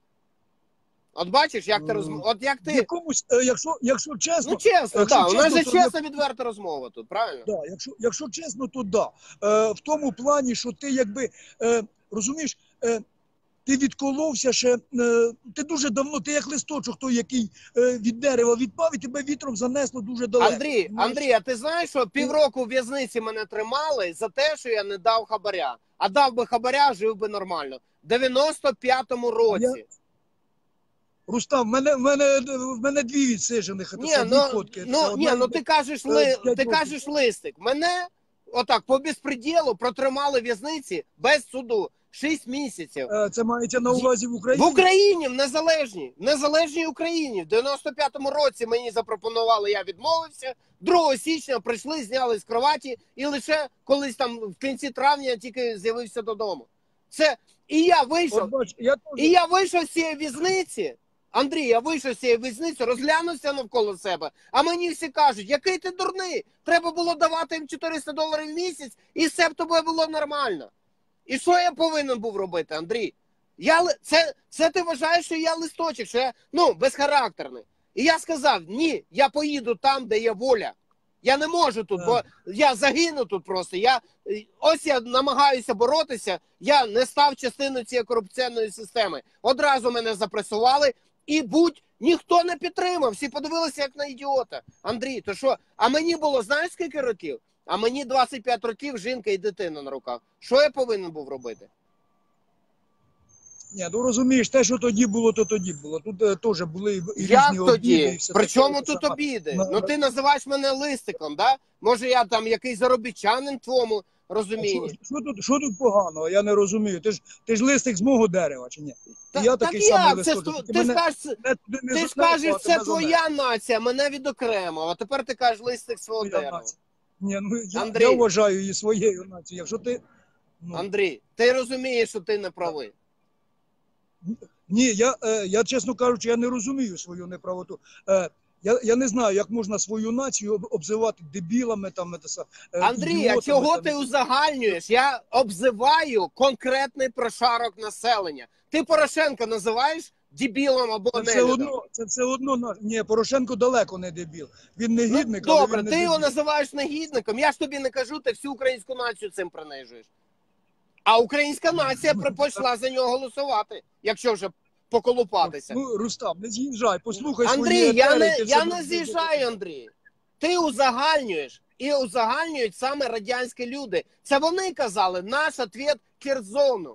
От бачиш, як ти розмов... От як ти... Якомусь, е, якщо, якщо чесно... Ну чесно, так, у нас же то чесна не... відверта розмова тут, правильно? Да, якщо, якщо чесно, то да. Е, в тому плані, що ти якби, е, розумієш, е, ти відколовся ще, е, ти дуже давно, ти як листочок той, який е, від дерева відпав, і тебе вітром занесло дуже далеко. Андрій, Андрій, а ти знаєш, що півроку в в'язниці мене тримали за те, що я не дав хабаря. А дав би хабаря, жив би нормально. В дев'яносто п'ятому році. Я... Рустам, в мене, в мене, в мене дві відсижених ні, ну, фотки. ну, ні, ну ти кажеш, ли, ти кажеш листик. Мене отак по безпреділу протримали в в'язниці без суду шість місяців. Це мається на увазі в Україні? В Україні, в незалежній, в незалежній Україні. В дев'яносто п'ятому році мені запропонували, я відмовився. другого січня прийшли, зняли з кроваті і лише колись там в кінці травня тільки з'явився додому. Це, і я вийшов, От, бач, я теж... і я вийшов з цієї в'язниці. Андрій, я вийшов з цієї в'язниці, розглянувся навколо себе, а мені всі кажуть, який ти дурний, треба було давати їм чотириста доларів в місяць, і все б тобі було нормально. І що я повинен був робити, Андрій? Я, ли- це, це ти вважаєш, що я листочок, що я, ну, безхарактерний. І я сказав, ні, я поїду там, де є воля. Я не можу тут, бо я загину тут просто. Я, ось я намагаюся боротися, я не став частиною цієї корупційної системи. Одразу мене запресували і будь ніхто не підтримав. Всі подивилися, як на ідіота. Андрій, то що? А мені було, знаєш скільки років? А мені двадцять п'ять років, жінка і дитина на руках. Що я повинен був робити? Ні, ну розумієш, те, що тоді було, то тоді було. Тут е, теж були і, і Як різні тоді? обіди, і все При таке. чому Це тут саме- обіди? на- Ну ти називаєш мене листиком, да? Може я там якийсь заробітчанин в твоєму Що, розумінні? що, тут, що тут поганого? Я не розумію. Ти ж, ти ж листик з мого дерева, чи ні? Та, я так такий самий як? Це ж, листочок. тв- Ти ти ж мене кажеш, не туди не ти ж занесло, кажеш, а це тебе твоя нація, мене відокремила. А тепер ти кажеш листик свого занесло. дерева. Ні, ну я, Андрій. я вважаю її своєю нацією. Якщо ти. Ну, Андрій, ти розумієш, що ти не правий. Ні, я, е, я, чесно кажучи, я не розумію свою неправоту. Е, я, я не знаю, як можна свою націю об- обзивати дебілами, там, це, са- е, Андрій, а ідіотами, чого там, ти і- узагальнюєш? Я обзиваю конкретний прошарок населення. Ти Порошенка називаєш дебілом або Це все нелюдом? одно, це все одно наш. Ні, Порошенко далеко не дебіл. Він не Ну, гідник, але добре, він не ти його дебіл. називаєш негідником. Я ж тобі не кажу, ти всю українську націю цим принижуєш. А українська нація почала за нього голосувати, якщо вже поколупатися. Ну, Рустам, не з'їжджай, послухай свої Андрій, я етери, не, ти я все не буде- з'їжджаю, Андрій. Ти узагальнюєш. І узагальнюють саме радянські люди. Це вони казали, наш ответ Керзону.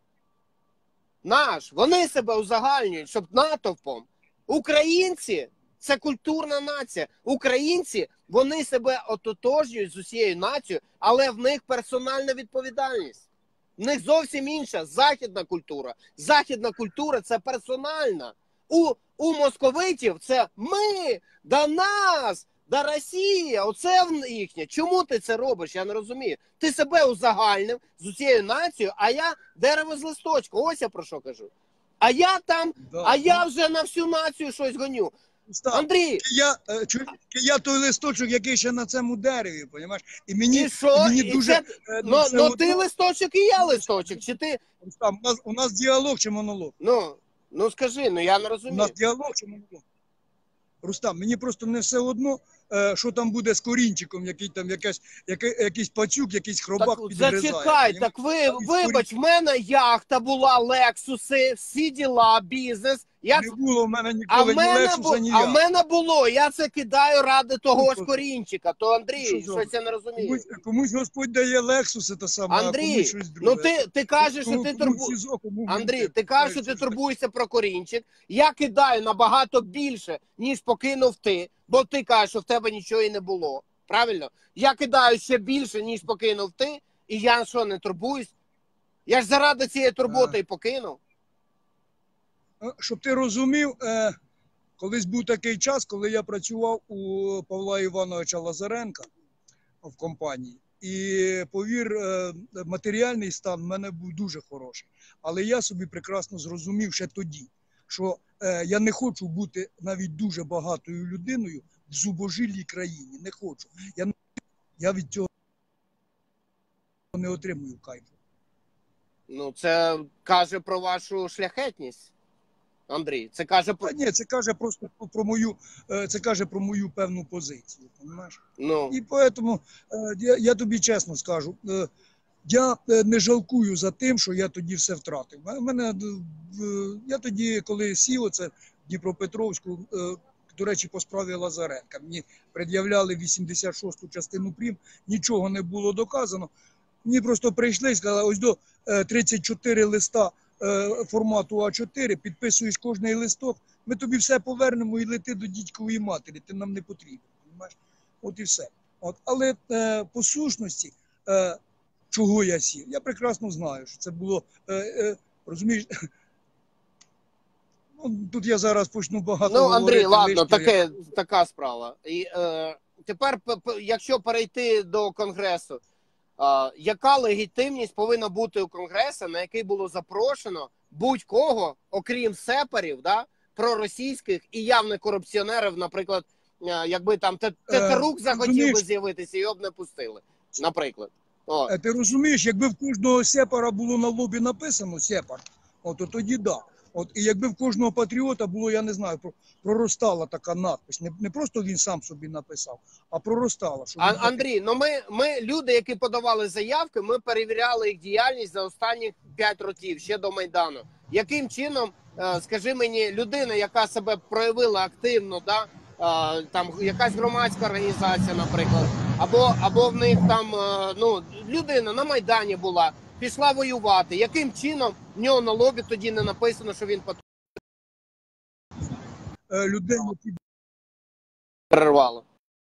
Наш. Вони себе узагальнюють, щоб натовпом. Українці – це культурна нація. Українці, вони себе ототожнюють з усією нацією, але в них персональна відповідальність. В них зовсім інша західна культура. Західна культура – це персональна. У, у московитів це ми, до нас, до Росії. Оце в їхнє. Чому ти це робиш? Я не розумію. Ти себе узагальнив з усією нацією, а я дерево з листочку. Ось я про що кажу. А я там, Да. а я вже на всю націю щось гоню. Рустам, Андрій, я, е, чу- я той листочок, який ще на цьому дереві, понімаєш? І мені, і що? мені І дуже... це, е, ну, все ну одно- ти листочок і я листочок. Чи ти, Рустам, у нас, у нас діалог чи монолог? ну, ну скажи, ну я не У розумію. нас діалог чи монолог? Рустам, мені просто не все одно, е, що там буде з корінчиком, який там якась, який, якийсь пацюк, якийсь хробак Так, підгризає. зачекай, понімаєш? так ви, Там вибач, в мене яхта була, лексуси, всі діла, бізнес. Я, Не було в мене а, ніколи в ні мене Лексуса, бу, ні а в я. мене було, я це кидаю ради того ж Що? корінчика. То Андрій, Що за- щось я не розумію. Комусь, комусь Господь дає Лексуси, те саме, а Андрій, комусь щось друге. ну ти, ти кажеш, що Кому- ти кому турбуєш. СІЗО, кому в Андрій, Мінтек. ти кажеш, що Знаєш, ти це ж турбуєшся про корінчик. Я кидаю набагато більше, ніж покинув ти, бо ти кажеш, що в тебе нічого і не було. Правильно? Я кидаю ще більше, ніж покинув ти, і я що, не турбуюсь? Я ж заради цієї турботи А. і покинув. Е, Щоб ти розумів, е, колись був такий час, коли я працював у Павла Івановича Лазаренка в компанії. І повір, е, матеріальний стан в мене був дуже хороший. Але я собі прекрасно зрозумів ще тоді, що е, я не хочу бути навіть дуже багатою людиною в зубожілій країні. Не хочу. Я, не- я від цього не отримую кайфу. Ну, це каже про вашу шляхетність, Андрій. Це каже про. А ні, це каже просто про мою, е, це каже про мою певну позицію. Розумієш? Ну, І тому е, я, я тобі чесно скажу, е, я е, не жалкую за тим, що я тоді все втратив. М- Мене, е, я тоді, коли сів оце в Дніпропетровську, е, до речі, по справі Лазаренка, мені пред'являли вісімдесят шосту частину прим, нічого не було доказано. Мені просто прийшли і сказали, ось до е, тридцять чотири листа е, формату А чотири, підписуєш кожний листок, ми тобі все повернемо і лети до дідькової матері, ти нам не потрібен. Розумієш? От і все. От. Але е, по сущності, е, чого я сів, я прекрасно знаю, що це було, е, е, розумієш, ну, тут я зараз почну багато ну говорити. Андрій, ладно, лишнього. таке, така справа. І, е, тепер, п- п- якщо перейти до Конгресу, е, яка легітимність повинна бути у Конгресу, на який було запрошено будь-кого, окрім сепарів, да, проросійських і явних корупціонерів, наприклад, е, якби там Те- Тетерук захотів би розумієш? з'явитися, його б не пустили, наприклад. О. Е, Ти розумієш, якби в кожного сепара було на лобі написано сепар, От, от тоді да. От, і якби в кожного патріота було, я не знаю, проростала така надпись. Не, не просто він сам собі написав, а проростала. Що А, він Андрій, ну ми, ми, люди, які подавали заявки, ми перевіряли їх діяльність за останні п'ять років, ще до Майдану. Яким чином, е, скажи мені, людина, яка себе проявила активно, да, е, там якась громадська організація, наприклад, або, або в них там, е, ну, людина на Майдані була, пішла воювати, яким чином в нього на лобі тоді не написано, що він патріот? людей, які Перервало.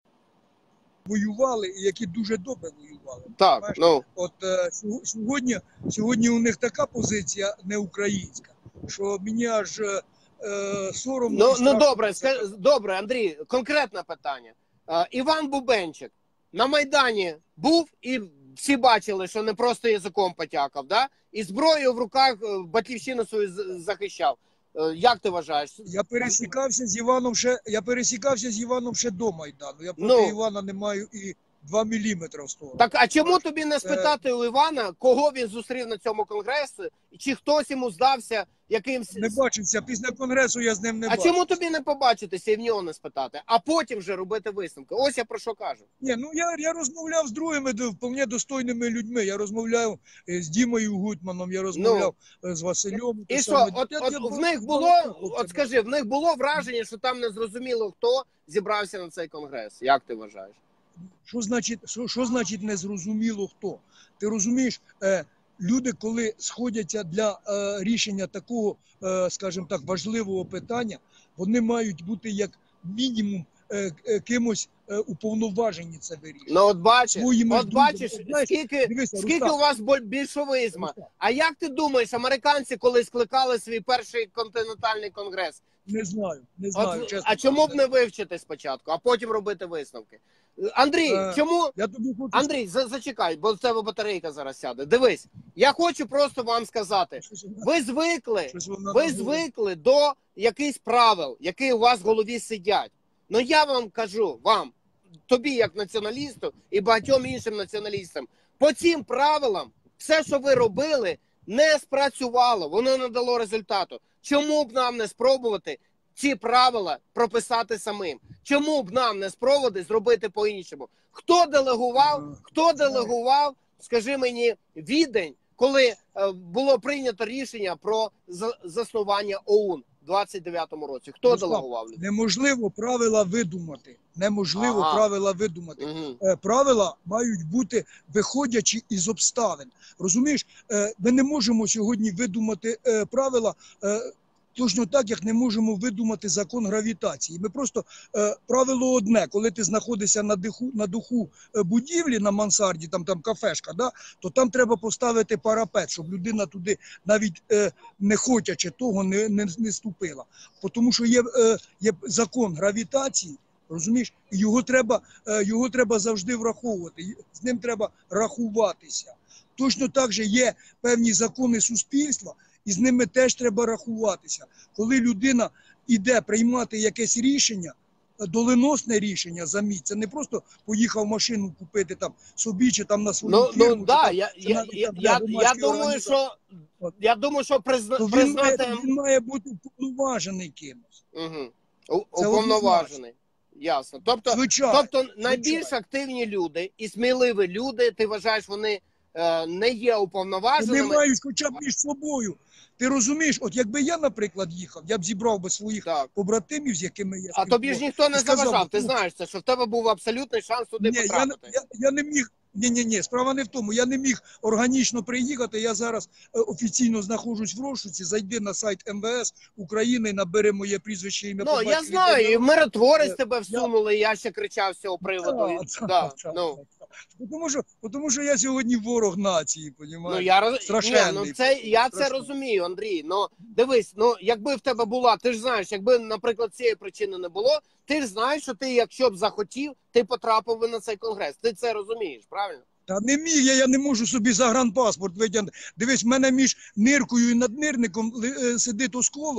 воювали і які дуже добре воювали. Так, Знаєш? ну. От е, сьогодні, сьогодні у них така позиція не українська, що мені аж е, соромно. Ну, і ну страшно добре, це ска... добре, Андрій, конкретне питання. Е, Іван Бубенчик на Майдані був і всі бачили, що не просто язиком потякав, да? І зброю в руках батьківщину свою захищав. Е, як ти вважаєш? Я пересікався з Іваном ще, я пересікався з Іваном ще до Майдану. Я проти Ну. Івана не маю і два міліметри в сторону. Так, а чому тобі не спитати у Івана, кого він зустрів на цьому конгресі, чи хтось йому здався якимсь... Не бачився, після конгресу я з ним не А бачився. чому тобі не побачитися і в нього не спитати, а потім вже робити висновки? Ось я про що кажу. Ні, ну я, я розмовляв з другими вполне достойними людьми. Я розмовляв з Дімою Гутманом, я розмовляв ну, з Василем. І що, от, от, от в них було, от скажи, в них було враження, що там не зрозуміло, хто зібрався на цей конгрес? Як ти вважаєш? Що значить, що, що значить незрозуміло хто? Ти розумієш, е, люди, коли сходяться для е, рішення такого, е, скажімо так, важливого питання, вони мають бути як мінімум е, е, кимось е, уповноважені це вирішити. Ну от бачиш, Своїми от бачиш, знаєш, скільки, дивися, скільки Рустам, у вас більшовизму. Рустам. А як ти думаєш, американці, коли скликали свій перший континентальний конгрес? Не знаю, не знаю, От, чесно. а чому б не вивчити спочатку, а потім робити висновки? Андрій, Е, чому... Я тобі хочу... Андрій, за, зачекай, бо в тебе батарейка зараз сяде. Дивись, я хочу просто вам сказати, ви звикли, ви звикли до якихось правил, які у вас в голові сидять. Ну я вам кажу, вам, тобі як націоналісту і багатьом іншим націоналістам, по цим правилам все, що ви робили, не спрацювало, воно не дало результату. Чому б нам не спробувати ці правила прописати самим? Чому б нам не спробувати зробити по-іншому? Хто делегував, хто делегував, скажи мені, Відень, коли е, було прийнято рішення про за, заснування ОУН в двадцять дев'ятому році? Хто Рустам, делегував? Неможливо правила видумати. Неможливо Ага. правила видумати. Угу. Е, правила мають бути виходячи із обставин. Розумієш, е, ми не можемо сьогодні видумати е, правила е, точно так, як не можемо видумати закон гравітації. Ми просто е, правило одне, коли ти знаходишся на духу, на духу е, будівлі, на мансарді, там, там кафешка, да, то там треба поставити парапет, щоб людина туди навіть е, не хотячи того не, не, не ступила. Тому що є, е, є закон гравітації, розумієш, і його треба, е, його треба завжди враховувати, з ним треба рахуватися. Точно так же є певні закони суспільства, і з ними теж треба рахуватися. Коли людина йде приймати якесь рішення, доленосне рішення, заміть, це не просто поїхав машину купити там собі чи там на свою Ну, фірму. ну да, там, я, чи я, навіть я, там для я, я громадської думаю, організації. що я думаю, що призна, То він, має, признати... він має бути уповноважений кимось. Угу. Це Уповноважений. Ясно. Тобто, Звичайно. тобто найбільш звичайно. активні люди і сміливі люди, ти вважаєш, вони е, не є Вони уповноваженими? мають хоча б між собою. Ти розумієш, от якби я, наприклад, їхав, я б зібрав би своїх Так. побратимів, з якими я А тобі ж ніхто не і сказав, заважав, ти ну, знаєш це, що в тебе був абсолютний шанс туди Ні, я, потрапити. я, я не міг. Ні, ні, ні, справа не в тому. Я не міг органічно приїхати. Я зараз е, офіційно знаходжусь в розшуці. Зайди на сайт ем ве ес України, набери моє прізвище, ім'я. Ну, по я батькові, знаю, де і в миротворець Я- тебе всунули, і я ще кричав з цього приводу. Так, І- так, да, так, ну. так, так. Тому що, тому що я сьогодні ворог нації, Ну, понімаєш? я роз... Ні, Страшенний. ну це я це Страшенний. розумію, Андрій. Ну дивись, ну якби в тебе була, ти ж знаєш, якби, наприклад, цієї причини не було, ти ж знаєш, що ти, якщо б захотів, ти потрапив би на цей конгрес. Ти це розумієш, правильно? Та не міг я, я не можу собі загранпаспорт витягнути. Дивись, в мене між ниркою і наднирником е, сидить осколок.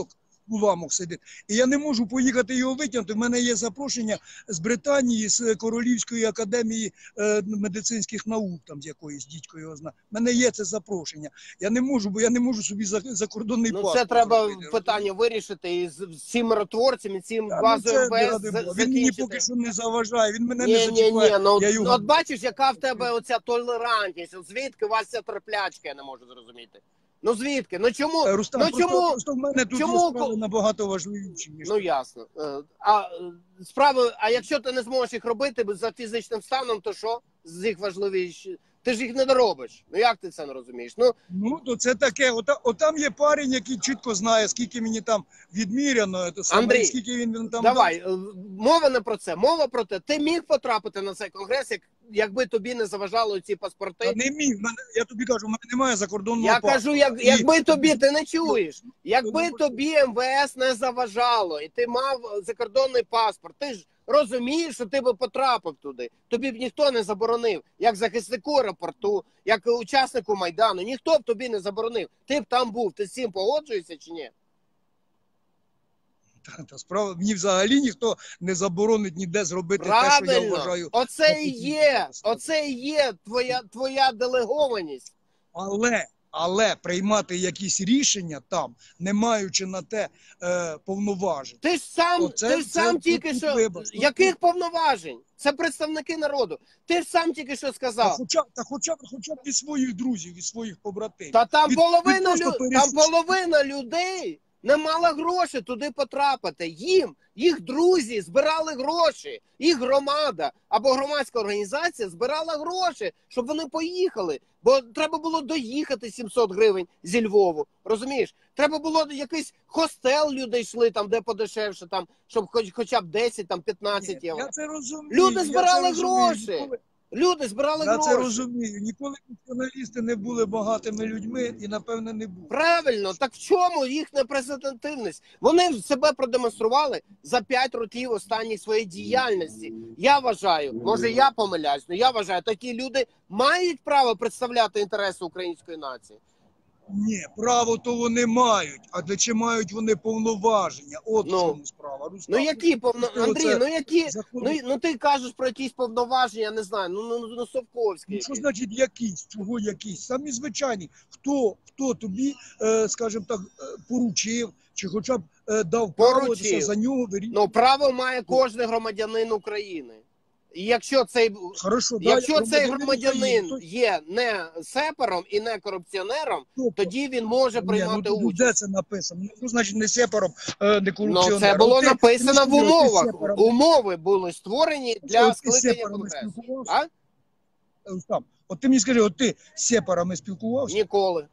в уламок сидить. І я не можу поїхати його витягнути. В мене є запрошення з Британії, з Королівської академії е, медицинських наук, там з якоїсь дідько його знає. В мене є це запрошення. Я не можу, бо я не можу собі за, закордонний Ну паспорт це треба зробити, питання вирішити і з всім миротворцем, і цим Та, ну, базою це, МВС ради Бога. за- Він мені закінчити. поки що не заважає, він мене не Ні, ні, зачіпає. ні, ну я його... от бачиш, яка в тебе оця толерантність, от звідки у вас ця терплячка, я не можу зрозуміти. Ну звідки? Ну чому? Е, Рустам, ну просто, чому? просто в мене тут чому є справи набагато важливіші, ніж Ну ясно. Е, А е, справи, а якщо ти не зможеш їх робити за фізичним станом, то що? З їх важливіші. Ти ж їх не доробиш. Ну як ти це не розумієш? Ну, Ну, то це таке. Ота, отам є парень, який чітко знає, скільки мені там відміряно, то саме, Андрій, скільки він, він там давай, е, мова не про це. Мова про те, ти міг потрапити на цей конгрес, як, якби тобі не заважали ці паспорти? Та не міг. В Мене, я тобі кажу, в мене немає закордонного Я паспорта. кажу, як, І- якби тобі, ти не чуєш, якби Ну, тобі МВС не заважало, і ти мав закордонний паспорт, ти ж розумієш, що ти би потрапив туди. Тобі б ніхто не заборонив, як захиснику аеропорту, як учаснику Майдану, ніхто б тобі не заборонив. Ти б там був, ти з цим погоджуєшся чи ні? Та, та справа, мені взагалі ніхто не заборонить ніде зробити те, що я Правильно, вважаю. оце і є, оце і є твоя, твоя делегованість. Але, але приймати якісь рішення там, не маючи на те е, повноважень. Ти ж сам, Оце- ти ж це сам тут- тільки тут що, вибач, тут- яких повноважень? Це представники народу. Ти ж сам тільки що Та сказав. хоча, та хоча б хоча б від своїх друзів, від своїх побратимів. Та там Від- половина, від просто лю... там пересічних- половина людей не мала грошей туди потрапити. Їм, їх друзі збирали гроші, їх громада або громадська організація збирала гроші, щоб вони поїхали. Бо треба було доїхати сімсот гривень зі Львову. Розумієш? Треба було якийсь хостел, люди йшли там, де подешевше, там, щоб хоч, хоча б десять, там, п'ятнадцять Ні, євро. Я це розумію. Люди я збирали це розумію. гроші. Ніколи- Люди збирали Я гроші. це розумію. Ніколи націоналісти не були багатими людьми і, напевне, не будуть. Правильно, так в чому їхня репрезентативність? Вони себе продемонстрували за п'ять років останніх своєї діяльності. Я вважаю, може я помиляюсь, але я вважаю, такі люди мають право представляти інтереси української нації. Ні, право то вони мають, а де чи мають вони повноваження? От Ну, в чому справа. Рустам. Ну які повно... Ти Андрій, оце ну які, заходиш- ну, ну ти кажеш про якісь повноваження, я не знаю, ну, ну, ну Совковський. Ну, що якийсь. значить якісь? Чого якісь? Самі звичайні. Хто, хто тобі, е, скажімо так, е, поручив, чи хоча б е, дав право Поручив. за нього вирішувати? Ну право має кожен громадянин України. І якщо цей Хорошо, да, Якщо я цей громадянин громадянин України, є не сепаром і не корупціонером, то- тоді він може Ні, приймати ну, участь. де це написано? Ну, значить, не сепаром, е, не корупціонером. Ну це було Ти- написано ти в не скажи, ти умовах. сепаром- Умови були створені для От ти з скликання сепарами конгресу. спілкувався? А? Е, Рустам, от ти мені скажи, от ти з сепарами спілкувався? Ніколи.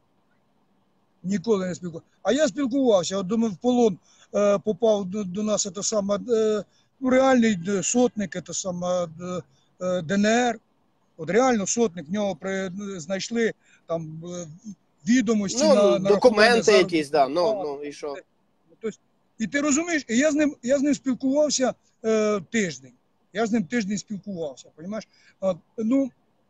Ніколи не спілкувався. А я спілкувався, от думаю, в полон е, попав до, до нас це саме, е, ну, реальний е, сотник, це саме е, е, ДНР. От реально сотник, в нього при, знайшли там е, відомості Ну, на, на документи рахування якісь, да. Ну, заробітної ну і що? Тобто, і ти розумієш, і я з ним, я з ним спілкувався е, тиждень. Я з ним тиждень спілкувався, розумієш? От, ну,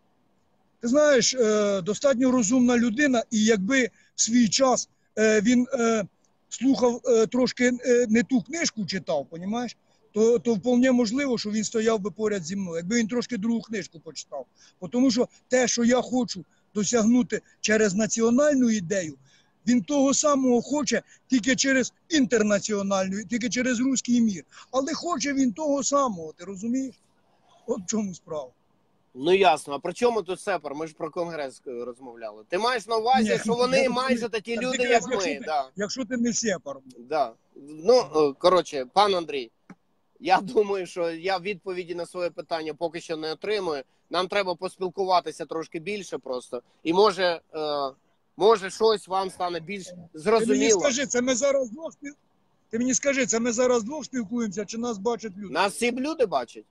ти знаєш, е, достатньо розумна людина, і якби в свій час е, він е, слухав е, трошки е, не ту книжку читав, розумієш? То, то вполне можливо, що він стояв би поряд зі мною, якби він трошки другу книжку почитав. Бо тому що те, що я хочу досягнути через національну ідею, він того самого хоче тільки через інтернаціональну, тільки через руський мір. Але хоче він того самого, ти розумієш? От в чому справа. Ну ясно. А при чому тут сепар? Ми ж про конгрес розмовляли. Ти маєш на увазі, Ні, що вони я майже розумію. такі Так, люди, ти як кажеш, якщо ми. ти- Да. Якщо ти не сепар. Да. Ну, е, коротше, пан Андрій, я думаю, що я відповіді на своє питання поки що не отримую. Нам треба поспілкуватися трошки більше просто. І може, е, може щось вам стане більш Ти мені зрозуміло. скажи, це ми зараз двох спіл... Ти мені скажи, це ми зараз двох спілкуємося, чи нас бачать люди? Нас всі люди бачать.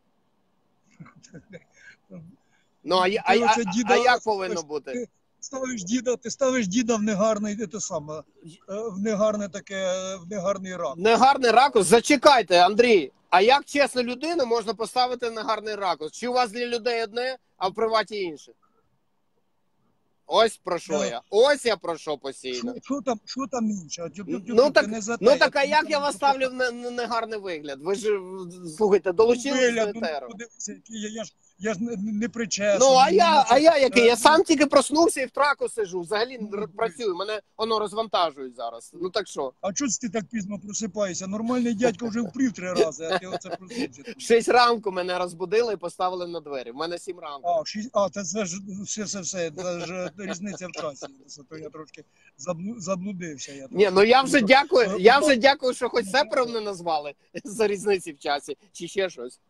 Ну, а, я- а, Ти а, оце а, діда- а як повинно бути? Ти ставиш діда, ти ставиш діда в негарний, те саме, е, в негарне таке, в негарний рак. Негарний ракурс? Зачекайте, Андрій. А як чесну людину можна поставити на гарний ракурс? Чи у вас для людей одне, а в приваті інше? Ось про що Да. я. Ось я про що постійно. Що, що там, що там інше? Ну так, ну так, а як я вас ставлю в не- не- негарний вигляд? Ви ж, слухайте, долучились до етеру. Я, я ж, я ж не, не причесаний. Ну, а мені я, на це- а я який? Я Е, сам тільки проснувся і в траку сижу. Взагалі Ну, р- працюю, мене воно розвантажують зараз. Ну так що? А чого ти так пізно просипаєшся? Нормальний дядько вже впрів три рази, а ти оце проснувся. В шість ранку мене розбудили і поставили на двері. В мене сім ранку. А, шість, а, це, це ж все, все, все, це ж різниця в часі. Це, то я трошки заблу- заблудився. Я Ні, ну я вже дякую, Е, я ну, вже дякую, що хоч сепером не назвали за різниці в часі, чи ще щось.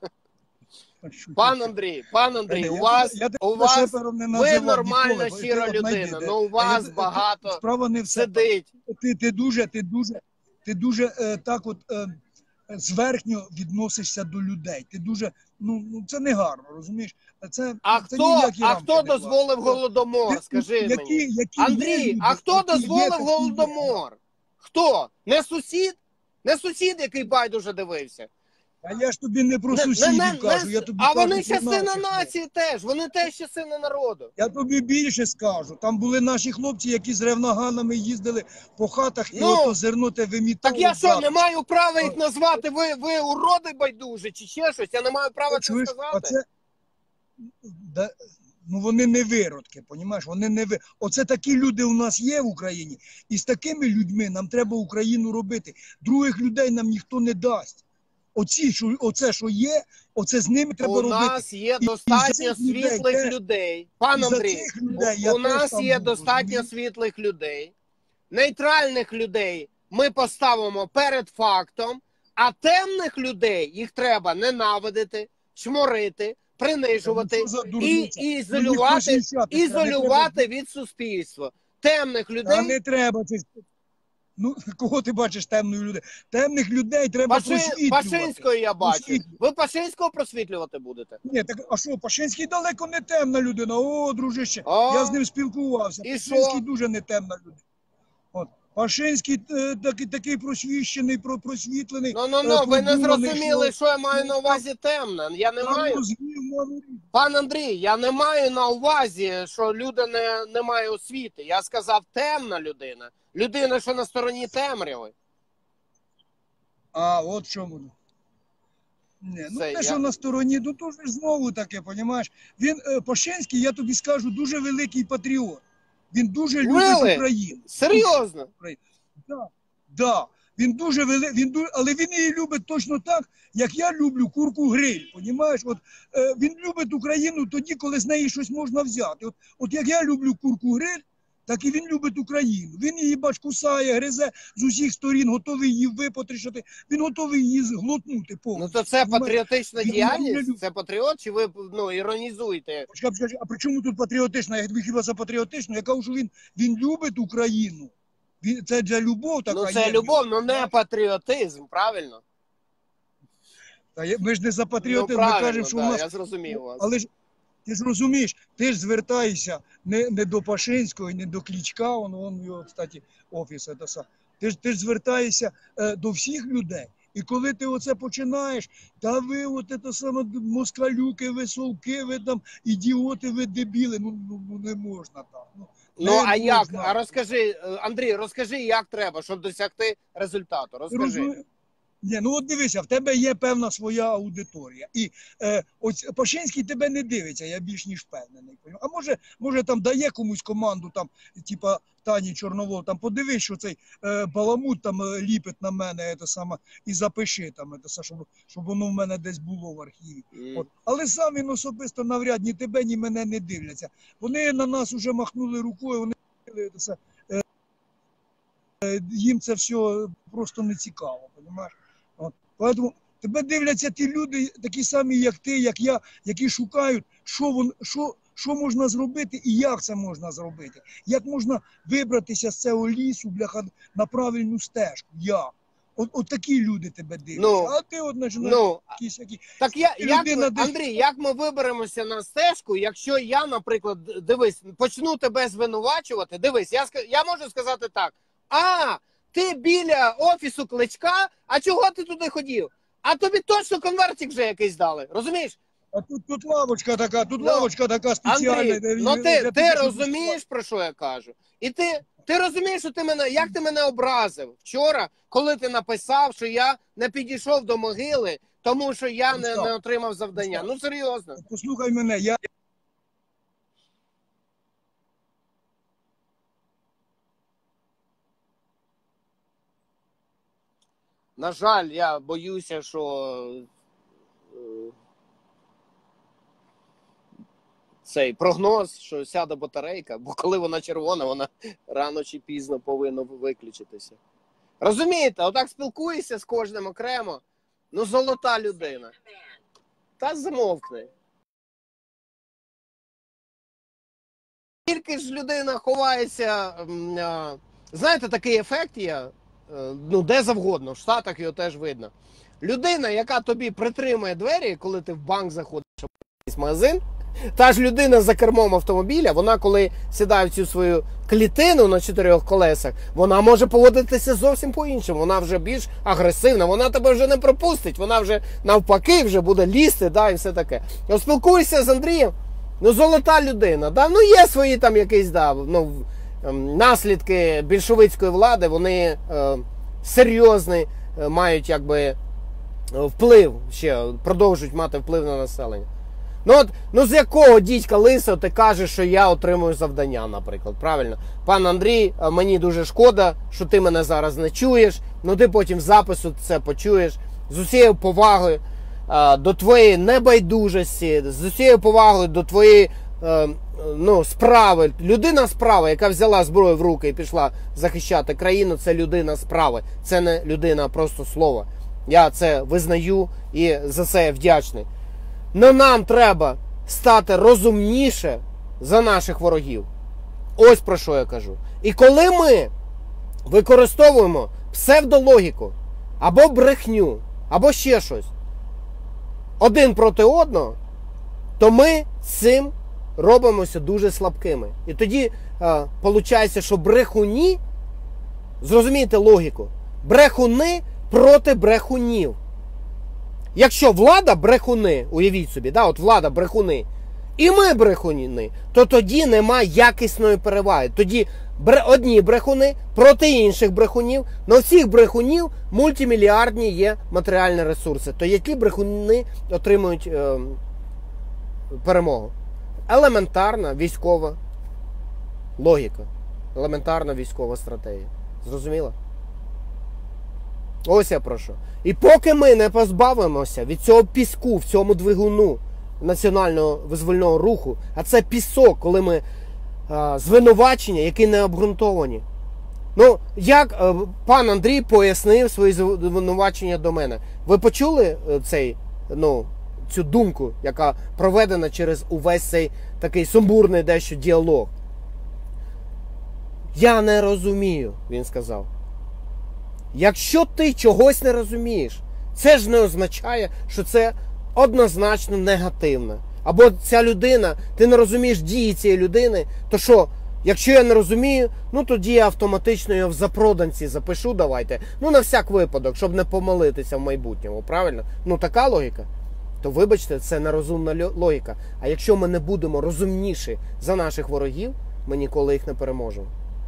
Пан Андрій, пан Андрій, у вас, я, я у вас, шепером не ви називав нормальна, ніколи, щира ти от знайди, людина, де- ну у А я- вас ти- багато Справа не в себе. сидить. Ти, ти дуже, ти дуже, ти дуже е, так от е, зверхньо відносишся до людей. Ти дуже, ну, ну це не гарно, розумієш? Це, А це хто, ніякі а рамки хто не дозволив влазять. голодомор, Ти- скажи які, мені? які є Андрій, люди, а хто які є, дозволив такі є. голодомор? Хто? Не сусід? Не сусід, який байдуже дивився? А я ж тобі не про Не- сусідів не- не- кажу, я тобі а кажу вони про частина наших. нації теж, вони теж частина народу. Я тобі більше скажу. Там були наші хлопці, які з ревноганами їздили по хатах і Ну, ото зерно те вимітали. Так я що, брат. не маю права їх назвати, ви, ви уроди байдужі, чи ще щось? Я не маю права це Чуєш, сказати? а це, да, ну вони не виродки, понімаєш? Вони не ви. Оце такі люди у нас є в Україні, і з такими людьми нам треба Україну робити. Других людей нам ніхто не дасть. Оці, що, оце, що є, оце з ними треба У робити. нас є І- і достатньо за цих людей світлих теж- людей. Пан і за Андрій, цих людей у, я у теж нас там є буду, достатньо розумієш? світлих людей. Нейтральних людей ми поставимо перед фактом, а темних людей їх треба ненавидити, чморити, принижувати Ну, що за і, дурниця? і Ну, ніхто ізолювати, свящати треба, не ізолювати від суспільства. Темних Та людей. не треба це. Ну, кого ти бачиш темною людей? Темних людей треба Паши... просвітлювати. Пашинського я бачу. Просвітлювати. Ви Пашинського просвітлювати будете? Ні, так а що, Пашинський далеко не темна людина. О, дружище, О, я з ним спілкувався. і Пашинський що? дуже не темна людина. От. Пашинський е, такий, такий просвіщений, про- просвітлений. Ну, ну, е, ну, ви не продуманий, зрозуміли, що- що я маю на увазі темна. Я не Там маю. мозгів мало. Пан Андрій, я не маю на увазі, що люди не, не має освіти. Я сказав темна людина. Людина, що на стороні темряви. А, от в чому. Ні, ну Це те, я- що на стороні, ну то ж знову таке, понімаєш. Він, е, Пашинський, я тобі скажу, дуже великий патріот. Він дуже любить Really? Україну. Серйозно? Да, да. Він дуже вели... він дуже... але він її любить точно так, як я люблю курку гриль. Понімаєш? От е, він любить Україну тоді, коли з неї щось можна взяти. От, от як я люблю курку гриль, так і він любить Україну. Він її, бач, кусає, гризе з усіх сторін, готовий її випотрішати. Він готовий її зглотнути Ну повністю. то це патріотична Він діяльність? дуже люб- Це патріот, чи ви ну, іронізуєте? Почекай, почекай, а при чому тут патріотична? Я тобі хіба за патріотичну? Я кажу, що він, він любить Україну. Він, це для любов така Ну є. це любов, ну не патріотизм, правильно? Та є- ми ж не за Ну патріотизм, ми правильно, кажемо, що да, у нас. я зрозумів вас. Але ж ти ж розумієш, ти ж звертаєшся не, не до Пашинського, і не до Кличка, он, он його, кстати, офіс. Це сам. Ти ж ти ж звертаєшся е, до всіх людей. І коли ти оце починаєш, та ви от це саме москалюки, ви совки, ви там ідіоти, ви дебіли. Ну, ну, ну не можна так. Ну, Ну не а як? можна. А розкажи, е, Андрій, розкажи, як треба, щоб досягти результату. Розкажи. Розумі- Ні, ну от дивися, в тебе є певна своя аудиторія. І е, ось Пашинський тебе не дивиться, я більш ніж впевнений. А може, може там дає комусь команду, там, типа Тані Чорновол, там подивись, що цей е, баламут там е, ліпить на мене, це саме, і запиши там, це, все, щоб, щоб воно в мене десь було в архіві. М. От. Але сам він особисто навряд ні тебе, ні мене не дивляться. Вони на нас вже махнули рукою, вони це все, е, е, їм це все просто не цікаво, розумієш? От. Поэтому тебе дивляться ті люди, такі самі, як ти, як я, які шукають, що, вон, що, що можна зробити і як це можна зробити. Як можна вибратися з цього лісу, бляха, на правильну стежку. Я. От, от такі люди тебе дивляться. Ну, а ти от починаєш Ну, якісь які. так я, І як людина ми, десь- Андрій, як ми виберемося на стежку, якщо я, наприклад, дивись, почну тебе звинувачувати, дивись, я, ска- я можу сказати так, а, ти біля офісу Кличка, а чого ти туди ходив? А тобі точно конвертик вже якийсь дали, розумієш? А тут, тут лавочка така, тут Ну, лавочка така спеціальна. Андрій, де- ну де- ти, де ти собі розумієш, про що я кажу? І ти, ти розумієш, що ти мене, як ти мене образив вчора, коли ти написав, що я не підійшов до могили, тому що я не, не отримав завдання. Ну серйозно. Послухай мене, я На жаль, я боюся, що е, цей прогноз, що сяде батарейка, бо коли вона червона, вона рано чи пізно повинна виключитися. Розумієте, отак спілкуєшся з кожним окремо. Ну, золота людина. Та замовкни. Тільки ж людина ховається, м, а, знаєте, такий ефект є, е, ну, де завгодно, в Штатах його теж видно. Людина, яка тобі притримує двері, коли ти в банк заходиш, або в якийсь магазин, та ж людина за кермом автомобіля, вона коли сідає в цю свою клітину на чотирьох колесах, вона може поводитися зовсім по-іншому. Вона вже більш агресивна, вона тебе вже не пропустить, вона вже навпаки вже буде лізти, да, і все таке. Я спілкуюся з Андрієм, ну золота людина, да, ну є свої там якісь, да, ну, наслідки більшовицької влади, вони е, серйозний е, мають якби вплив, ще продовжують мати вплив на населення. Ну от, ну з якого дідька лисого ти кажеш, що я отримую завдання, наприклад, правильно? Пан Андрій, мені дуже шкода, що ти мене зараз не чуєш, ну ти потім в запису це почуєш. З усією повагою а, до твоєї небайдужості, з усією повагою до твоєї а, ну, справи. Людина справи, яка взяла зброю в руки і пішла захищати країну, це людина справи, це не людина просто слова. Я це визнаю і за це вдячний. Но нам треба стати розумніше за наших ворогів. Ось про що я кажу. І коли ми використовуємо псевдологіку, або брехню, або ще щось, один проти одного, то ми цим робимося дуже слабкими. І тоді виходить, що брехуні, зрозумійте логіку, брехуни проти брехунів. Якщо влада брехуни, уявіть собі, да, от влада брехуни, і ми брехуни, то тоді нема якісної переваги. Тоді одні брехуни проти інших брехунів, но всіх брехунів мультимільярдні є матеріальні ресурси. То які брехуни отримують е, перемогу? Елементарна військова логіка, елементарна військова стратегія. Зрозуміло? Ось я прошу. І поки ми не позбавимося від цього піску в цьому двигуну національного визвольного руху, а це пісок, коли ми а, звинувачення, які не обґрунтовані. Ну, як а, пан Андрій пояснив свої звинувачення до мене. Ви почули цей, ну, цю думку, яка проведена через увесь цей такий сумбурний дещо діалог? Я не розумію, він сказав. Якщо ти чогось не розумієш, це ж не означає, що це однозначно негативно. Або ця людина, ти не розумієш дії цієї людини, то що, якщо я не розумію, ну тоді я автоматично його в запроданці запишу, давайте. Ну на всяк випадок, щоб не помилитися в майбутньому, правильно? Ну така логіка. То вибачте, це нерозумна логіка. А якщо ми не будемо розумніші за наших ворогів, ми ніколи їх не переможемо.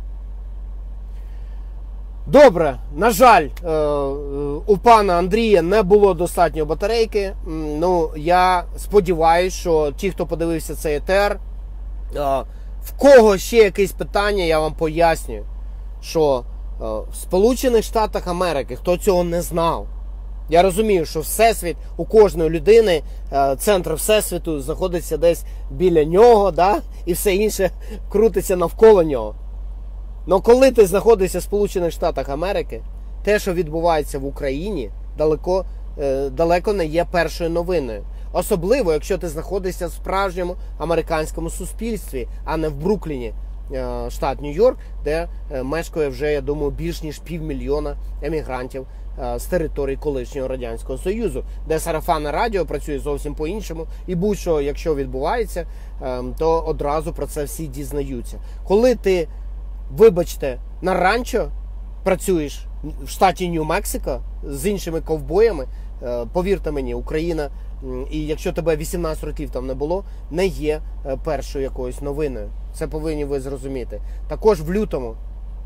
Добре, на жаль, у пана Андрія не було достатньо батарейки. Ну, я сподіваюся, що ті, хто подивився цей етер, в кого ще якісь питання, я вам пояснюю, що в Сполучених Штатах Америки, хто цього не знав, я розумію, що Всесвіт у кожної людини, центр Всесвіту знаходиться десь біля нього, да? І все інше крутиться навколо нього. Но коли ти знаходишся в Сполучених Штатах Америки, те, що відбувається в Україні, далеко, е, далеко не є першою новиною. Особливо, якщо ти знаходишся в справжньому американському суспільстві, а не в Брукліні, е, штат Нью-Йорк, де е, мешкає вже, я думаю, більш ніж півмільйона емігрантів е, з території колишнього Радянського Союзу, де сарафанне радіо працює зовсім по-іншому, і будь-що, якщо відбувається, е, то одразу про це всі дізнаються. Коли ти, вибачте, на ранчо працюєш в штаті Нью-Мексико з іншими ковбоями, повірте мені, Україна, і якщо тебе вісімнадцять років там не було, не є першою якоюсь новиною. Це повинні ви зрозуміти. Також в лютому,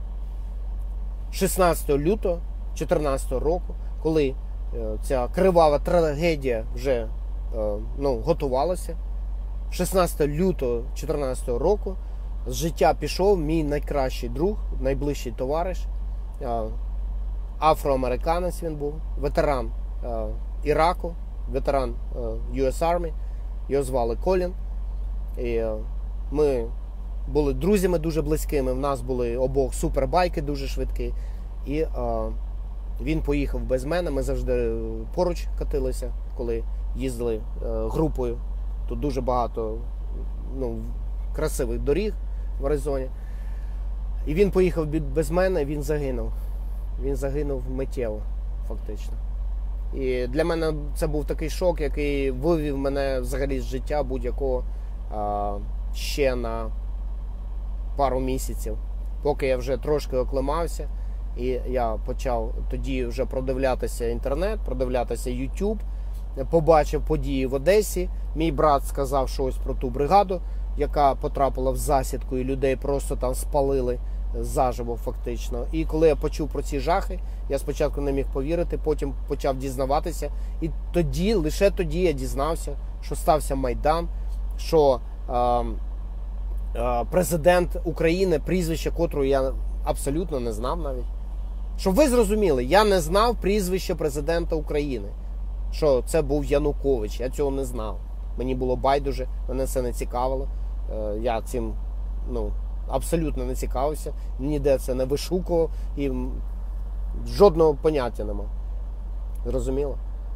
шістнадцятого лютого дві тисячі чотирнадцятого року, коли ця кривава трагедія вже ну, готувалася, шістнадцятого лютого дві тисячі чотирнадцятого року з життя пішов мій найкращий друг, найближчий товариш, афроамериканець він був, ветеран Іраку, ветеран ю ес Army, його звали Колін. І ми були друзями дуже близькими, в нас були обох супербайки дуже швидкі. І він поїхав без мене, ми завжди поруч катилися, коли їздили групою. Тут дуже багато ну, красивих доріг в Аризоні. І він поїхав без мене, він загинув. Він загинув миттєво, фактично. І для мене це був такий шок, який вивів мене взагалі з життя будь-якого а, ще на пару місяців. Поки я вже трошки оклимався, і я почав тоді вже продивлятися інтернет, продивлятися YouTube, побачив події в Одесі. Мій брат сказав щось про ту бригаду, яка потрапила в засідку, і людей просто там спалили заживо фактично. І коли я почув про ці жахи, я спочатку не міг повірити, потім почав дізнаватися. І тоді, лише тоді я дізнався, що стався Майдан, що е, е, президент України, прізвище котрого я абсолютно не знав навіть. Щоб ви зрозуміли, я не знав прізвище президента України, що це був Янукович, я цього не знав. Мені було байдуже, мене це не цікавило. Е, я цим, ну, абсолютно не цікавився, ніде це не вишукував і жодного поняття не мав. Зрозуміло?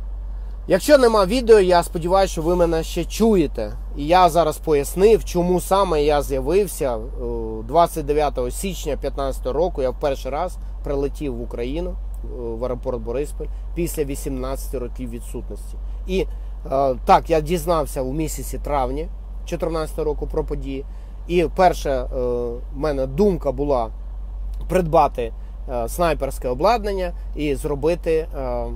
Якщо нема відео, я сподіваюся, що ви мене ще чуєте. І я зараз пояснив, чому саме я з'явився. двадцять дев'ятого січня дві тисячі п'ятнадцятого року я в перший раз прилетів в Україну, в аеропорт Бориспіль, після вісімнадцяти років відсутності. І так, я дізнався у місяці травні дві тисячі чотирнадцятого року про події. І перша в мене думка була придбати снайперське обладнання і зробити,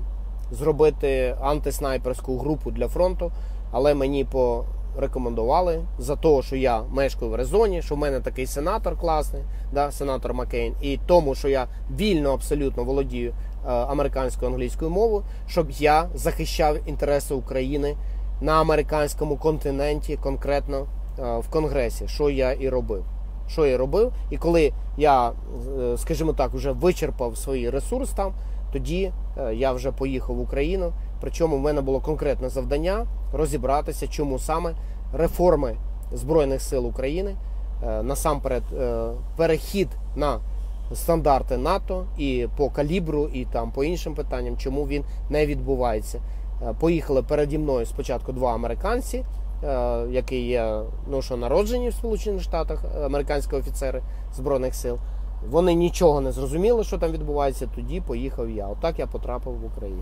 зробити антиснайперську групу для фронту. Але мені порекомендували за те, що я мешкаю в Аризоні, що в мене такий сенатор класний, да, сенатор Маккейн, і тому, що я вільно абсолютно володію американською англійською мовою, щоб я захищав інтереси України на американському континенті, конкретно в Конгресі, що я і робив. Що я робив, і коли я, скажімо так, вже вичерпав свій ресурс там, тоді я вже поїхав в Україну. Причому в мене було конкретне завдання розібратися, чому саме реформи Збройних сил України, насамперед перехід на стандарти НАТО і по калібру, і там по іншим питанням, чому він не відбувається. Поїхали переді мною спочатку два американці, які є, ну, що народжені в Сполучених Штатах, американські офіцери Збройних сил. Вони нічого не зрозуміли, що там відбувається, тоді поїхав я. Отак я потрапив в Україну.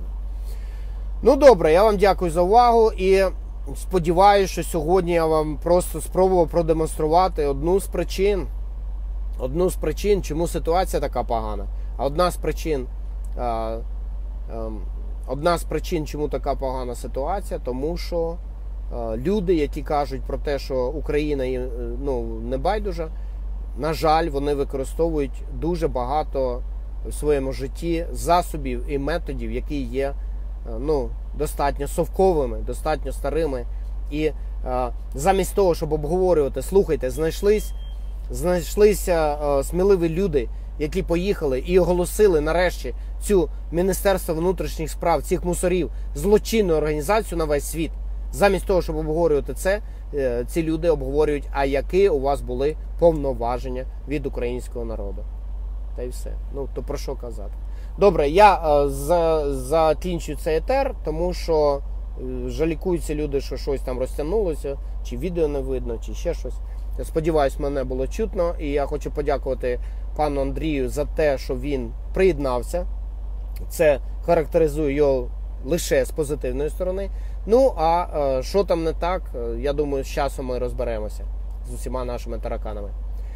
Ну добре, я вам дякую за увагу і сподіваюся, що сьогодні я вам просто спробував продемонструвати одну з причин, одну з причин, чому ситуація така погана. А одна з причин, а, а, одна з причин, чому така погана ситуація, тому що люди, які кажуть про те, що Україна їм, ну, не байдужа, на жаль, вони використовують дуже багато в своєму житті засобів і методів, які є, ну, достатньо совковими, достатньо старими. І а, замість того, щоб обговорювати, слухайте, знайшлись, знайшлися а, сміливі люди, які поїхали і оголосили нарешті цю Міністерство внутрішніх справ, цих мусорів, злочинну організацію на весь світ. Замість того, щоб обговорювати це, ці люди обговорюють, а які у вас були повноваження від українського народу. Та й все. Ну, то про що казати. Добре, я е, за, закінчую цей етер, тому що е, жалікуються люди, що щось там розтягнулося, чи відео не видно, чи ще щось. Я сподіваюсь, мене було чутно, і я хочу подякувати пану Андрію за те, що він приєднався. Це характеризує його лише з позитивної сторони. Ну, а е, що там не так, я думаю, з часом ми розберемося з усіма нашими тараканами.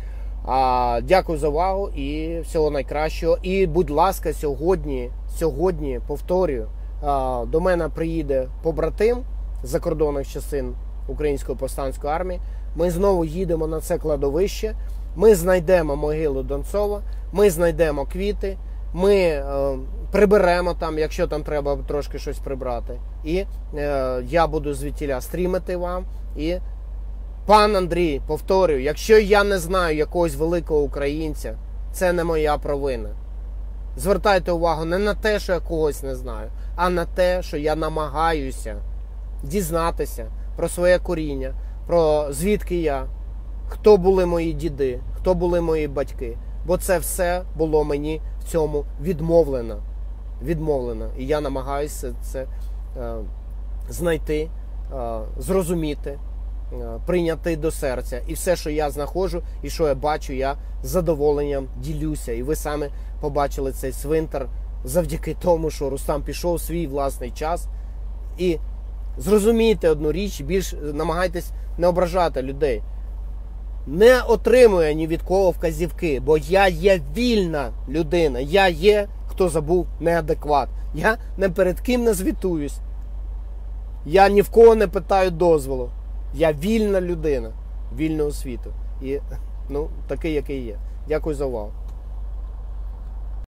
А, дякую за увагу і всього найкращого. І, будь ласка, сьогодні, сьогодні, повторюю, до мене приїде побратим з закордонних частин Української повстанської армії. Ми знову їдемо на це кладовище. Ми знайдемо могилу Донцова, ми знайдемо квіти, ми е, приберемо там, якщо там треба трошки щось прибрати. І е, я буду звідтіля стрімити вам. І, пан Андрій, повторюю, якщо я не знаю якогось великого українця, це не моя провина. Звертайте увагу не на те, що я когось не знаю, а на те, що я намагаюся дізнатися про своє коріння, про звідки я, хто були мої діди, хто були мої батьки. Бо це все було мені в цьому відмовлено. Відмовлено. І я намагаюся це е, знайти, е, зрозуміти, е, прийняти до серця. І все, що я знаходжу і що я бачу, я з задоволенням ділюся. І ви самі побачили цей цвинтар завдяки тому, що Рустам пішов свій власний час. І зрозумійте одну річ, більш намагайтесь не ображати людей. Не отримую ні від кого вказівки, бо я є вільна людина. Я є, хто забув, неадекват. Я не перед ким не звітуюсь. Я ні в кого не питаю дозволу. Я вільна людина, вільного світу. І, ну, такий, який є. Дякую за увагу.